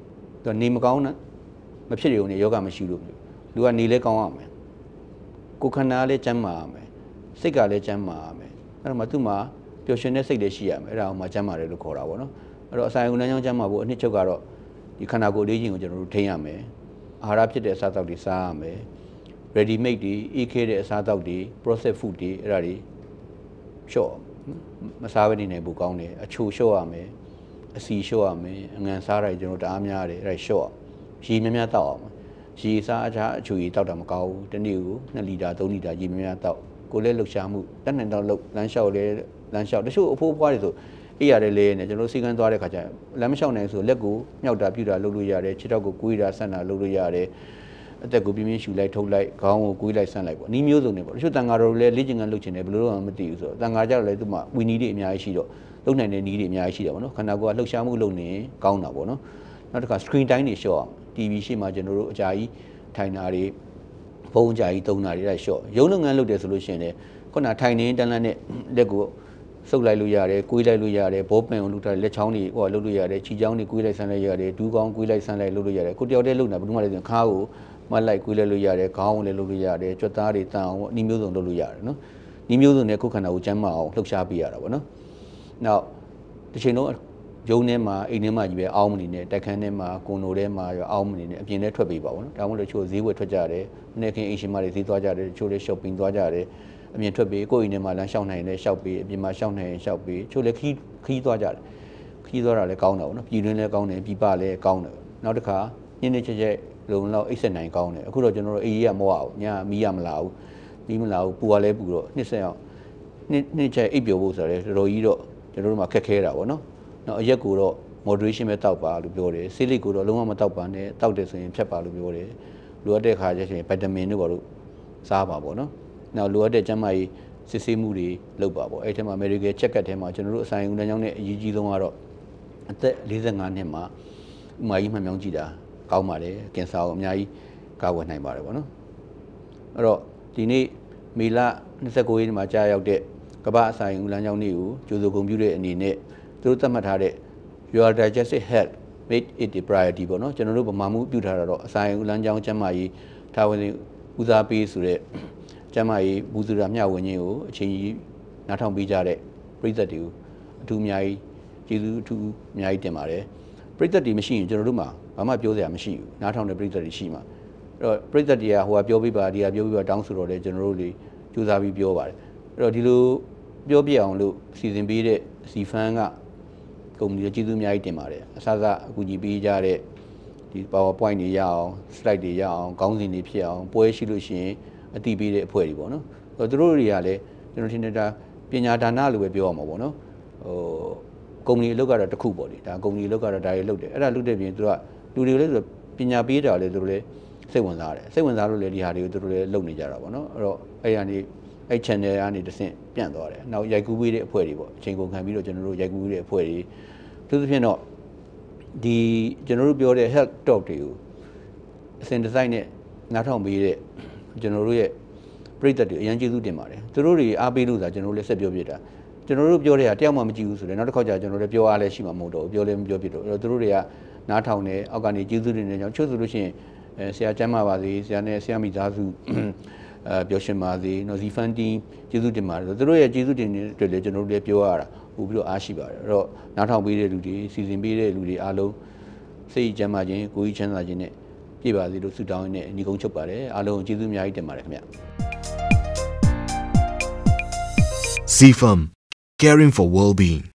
နေမကောင်းနဲ့မဖြစ်ရုံနဲ့ယောဂမရှိလို့လူကနေလဲကောင်းရမယ်ကိုယ်ခန္ဓာလည်းကျန်းမာရမယ်စိတ်ကလည်းကျန်းမာရမယ်အဲ့တော့မှသူ့မှာပျော်ရွှင်တဲ့စိတ်လည်းရှိရမယ်အဲ့ဒါအောင်မှကျန်းမာတယ်လို့ခေါ်တာပေါ့နော်အဲ့တော့အစာရုံလမ်းကြောင်းကျန်းမာဖို့အနှစ်ချုပ်ကတော့ဒီခန္ဓာကိုယ်လေးချင်းကိုကျွန်တော်တို့ထိန်းရမယ်အာဟာရဖြစ်တဲ့အစားအသောက်တွေစားရမယ် ready made တွေအေးခဲတဲ့အစားအသောက်တွေ processed food တွေအဲ့ဒါတွေလျှော့မစားဘဲနေနိုင်ဖို့ကောင်းတယ်အချိုလျှော့ရမယ်အစီလျှော့ရမယ်အငံစားတာကျွန်တော်တအားများတယ်အဲ့ဒါလျှော့ရေများများတောက်အောင်ရေစားအခြားအချိုကြီးတောက်တာမကောင်းဘူးတစ်နေ့ကို2လီတာ3လီတာရေများများတောက်ကိုယ်လည်းလှုပ်ရှားမှုတက်နိုင်တော့လှုပ်လမ်းလျှောက်လဲလမ်းလျှောက်တချို့အဖိုးဖွားတွေဆိုအေးရတယ်လေနဲ့ကျွန်တော်စီကန်းသွားတဲ့ခါကျလမ်းမလျှောက်နိုင်ဆိုလက်ကိုမြောက်တာပြူတာလုပ်လို့ရတယ်ခြေထောက်ကိုကွေးတာဆန့်တာလုပ်လို့ရတယ်အသက်ကိုပြင်းပြင်းရှူလိုက်ထုတ်လိုက်ခေါင်းကိုကွေးလိုက်ဆန့်လိုက်ပေါ့နီးမျိုးစုံနေပေါ့တချို့တန်ဃာတော်တွေလည်းလေ့ကျင့်ခန်းလုပ်ချင်တယ်ဘယ်လိုလုပ်မှမသိဘူးဆိုတော့တန်ဃာကြတော့လည်းသူ့မှာဝီနီးတွေအများကြီးရှိတော့လုပ်နိုင်တဲ့နီးတွေအများကြီးရှိတယ်ပေါ့နော်ခန္ဓာကိုယ်ကလှုပ်ရှားမှုလုပ်နေကောင်းတာပေါ့နော်နောက်တစ်ခါ screen time တွေ short အောင် TV ရှေ့မှာကျွန်တော်တို့အကြာကြီးထိုင်တာတွေဖုန်းအကြာကြီးသုံးတာတွေအဲ့ short ရုံးလုပ်ငန်းလုပ်တယ်ဆိုလို့ရှိရင်လည်းခုနထိုင်နေတန်းလန်းနဲ့လက်ကိုစုပ်လိုက်လို့ရတယ်၊ကွေးလိုက်လို့ရတယ်၊ဘောပင်ကိုလုပ်ထားလက်ချောင်းတွေဟိုလုပ်လို့ရတယ်၊ခြေချောင်းတွေကွေးလိုက်ဆန်းလိုက်ရတယ်၊ဒူးကောင်းကွေးလိုက်ဆန်းလိုက်လုပ်လို့ရတယ်။ကိုတယောက်တည်းလုပ်တာဘယ်သူမှလည်းခါးကိုမလိုက်ကွေးလိုက်လို့ရတယ်၊ခေါင်းကိုလည်းလုပ်လို့ရတယ်၊ကြွက်သားတွေတန်အောင်အနည်းမျိုးစုံလုပ်လို့ရတယ်နော်။ဒီမျိုးစုံနဲ့ကိုယ်ခန္ဓာကိုကျန်းမာအောင်လှုပ်ရှားပေးရတာပေါ့နော်။နောက်တစ်ချိန်လုံးရုံးထဲမှာအိမ်ထဲမှာကြီးပဲအောင်းမနေနဲ့တိုက်ခန်းထဲမှာကွန်ဒိုထဲမှာရောအောင်းမနေနဲ့အပြင်ထဲထွက်ပေးပါဘောနော်။ဒါမှမဟုတ်တချို့ဈေးဝယ်ထွက်ကြတယ်။မနေ့ကအိမ်ရှင်မတွေဈေးသွားကြတယ်တချို့လည်း shopping သွားကြတယ်။အပြင်ထွက်ပေးကိုယ့်အိမ်ထဲမှာလမ်းလျှောက်နိုင်တယ်လျှောက်ပေးအပြင်မှာလျှောက်နိုင်ရင်လျှောက်ပေးချို့လည်းခီးသွားကြတယ်ခီးသွားတာလည်းကောင်းတာပေါ့နော်ပြည်တွင်းလည်းကောင်းတယ်ပြည်ပလည်းကောင်းတယ်နောက်တစ်ခါညနေချက်လုံလောက်အိတ်ဆက်နိုင်ကောင်းတယ်အခုတော့ကျွန်တော်တို့အေးရမဝအောင်ညမီးရမလာဘူးမီးမလာဘူးပူရလဲပူတော့နှစ်ဆက်အောင်နှစ်ချက်အိတ်ပျော်ဖို့ဆိုတော့တော်တော်ကြီးတော့ကျွန်တော်တို့မှာခက်ခဲတာပေါ့နော်နောက်အရက်ကိုတော့ moderation ပဲတောက်ပါလို့ပြောတယ်ဆေးလိပ်ကိုတော့လုံးဝမတောက်ပါနဲ့တောက်တယ်ဆိုရင်ဖြတ်ပါလို့ပြောတယ်လိုအပ်တဲ့ခါကျရင်ဗီတာမင်တို့ဘာလို့စားပါပေါ့နော်နောက်လိုအပ်တဲ့ကျန်းမာရေးစစ်ဆေးမှုတွေလုပ်ပါပေါ့အဲ့ထဲမှာ medical check up ထဲမှာကျွန်တော်တို့အဆိုင်ဦးတန်းကြောင်းနဲ့အရေးကြီးဆုံးကတော့အသက်45နှစ်မှာဥမာကြီးမှန်မြောင်းကြည့်တာကောင်းပါတယ်ကင်ဆာကိုအများကြီးကာကွယ်နိုင်ပါတယ်ပေါ့နော်အဲ့တော့ဒီနေ့မေလ29ရက်နေ့မှာကြာရောက်တဲ့ကမ္ဘာအဆိုင်ဦးလမ်းကြောင်းလေးကိုကြိုဆိုဂုဏ်ပြုတဲ့အနေနဲ့သူတို့သတ်မှတ်ထားတဲ့ Your Digestive Health Made It a Priority ပေါ့နော်ကျွန်တော်တို့ဗမာမှုပြုထားတာတော့အဆိုင်ဦးလမ်းကြောင်းကျန်းမာရေးထားဝင်ဦးစားပေးဆိုတဲ့ကျမ်းမာရေးဘူးစုရာမျှဝေခြင်းကိုအချိန်ကြီးနားထောင်ပေးကြတဲ့ပြည်သက်တွေကိုအထူးအများကြီးကျေးဇူးအထူးအများကြီးတင်ပါတယ်ပြည်သက်တွေမရှိရင်ကျွန်တော်တို့မှာဘာမှပြောစရာမရှိဘူးနားထောင်တဲ့ပြည်သက်တွေရှိမှာအဲ့တော့ပြည်သက်တွေကဟိုကပြောပေးပါဒီကပြောပေးပါတောင်းဆိုတော့လေကျွန်တော်တို့တွေကြိုးစားပြီးပြောပါတယ်အဲ့တော့ဒီလိုပြောပြအောင်လို့စီစဉ်ပေးတဲ့စီဖန်ကကုမ္ပဏီကျေးဇူးအများကြီးတင်ပါတယ်အစအကူညီပေးကြတဲ့ဒီ PowerPoint တွေရအောင် slide တွေရအောင်ခေါင်းစဉ်တွေဖြစ်အောင်ပွဲရှိလို့ရှိရင်အတိပေးတဲ့အဖွဲ့တွေပေါ့နော်သူတို့တွေကလည်းကျွန်တော်ထင်နေတာပညာဒါနလို့ပဲပြောရမှာပေါ့နော်ကုမ္ပဏီအလုပ်ကတော့တစ်ခုပေါ့လေဒါကုမ္ပဏီအလုပ်ကတော့ဒါတွေလုပ်တယ်အဲ့ဒါလုပ်တဲ့ပြင်သူကလူတွေလည်းဆိုပညာပေးတာလည်းသူတို့လည်းစိတ်ဝင်စားတယ်စိတ်ဝင်စားလို့လည်းဒီဟာတွေကိုသူတို့လည်းလုပ်နေကြတာပေါ့နော်အဲ့တော့အဲ့ကနေအဲ့ channel ကနေတစ်ဆင့်ပြန့်သွားတယ်နောက်ရိုက်ကူးပေးတဲ့အဖွဲ့တွေပေါ့အချိန်ကုန်ခံပြီးတော့ကျွန်တော်တို့ရိုက်ကူးပေးတဲ့အဖွဲ့တွေသူသဖြင့်တော့ဒီကျွန်တော်တို့ပြောတဲ့ health talk တွေကိုအစဉ်တစိုက်နဲ့နားထောင်ပေးတဲ့ကျွန်တော်တို့ရဲ့ပြည်သက်တွေအရင်ကျေးဇူးတင်ပါတယ်သူတို့တွေအားပေးလို့သာကျွန်တော်တို့လည်းဆက်ပြောပြတာကျွန်တော်တို့ပြောတဲ့ဟာတယောက်မှမကြည့်ဘူးဆိုတော့နောက်တစ်ခါကျကျွန်တော်လည်းပြောအားလည်းရှိမှာမဟုတ်တော့ဘူးပြောလည်းမပြောပြတော့အဲ့တော့သူတို့တွေကနားထောင်တယ်အောက်ကနေကျေးဇူးတင်နေကြအောင်ချို့ဆိုလို့ရှိရင်ဆရာကျမ်းမာပါစေဆရာနဲ့ဆရာမိသားစုပျော်ရွှင်ပါစေနော်ဇီဖန်တင်းကျေးဇူးတင်ပါတယ်သူတို့ရဲ့ကျေးဇူးတင်တဲ့အတွက်လည်းကျွန်တော်တို့လည်းပြောရတာပို့ပြီးတော့အားရှိပါတယ်အဲ့တော့နားထောင်ပေးတဲ့လူတွေစီစဉ်ပေးတဲ့လူတွေအားလုံးစိတ်ကျန်းမာခြင်းကိုယ်ကြီးချမ်းသာခြင်းနဲ့ပြည့်ပါစေလို့ဆုတောင်းရင်းနဲ့ညီကုန်းချုပ်ပါတယ်အားလုံးကျေးဇူးအများကြီးတင်ပါတယ်ခင်ဗျ CFM, caring for well-being.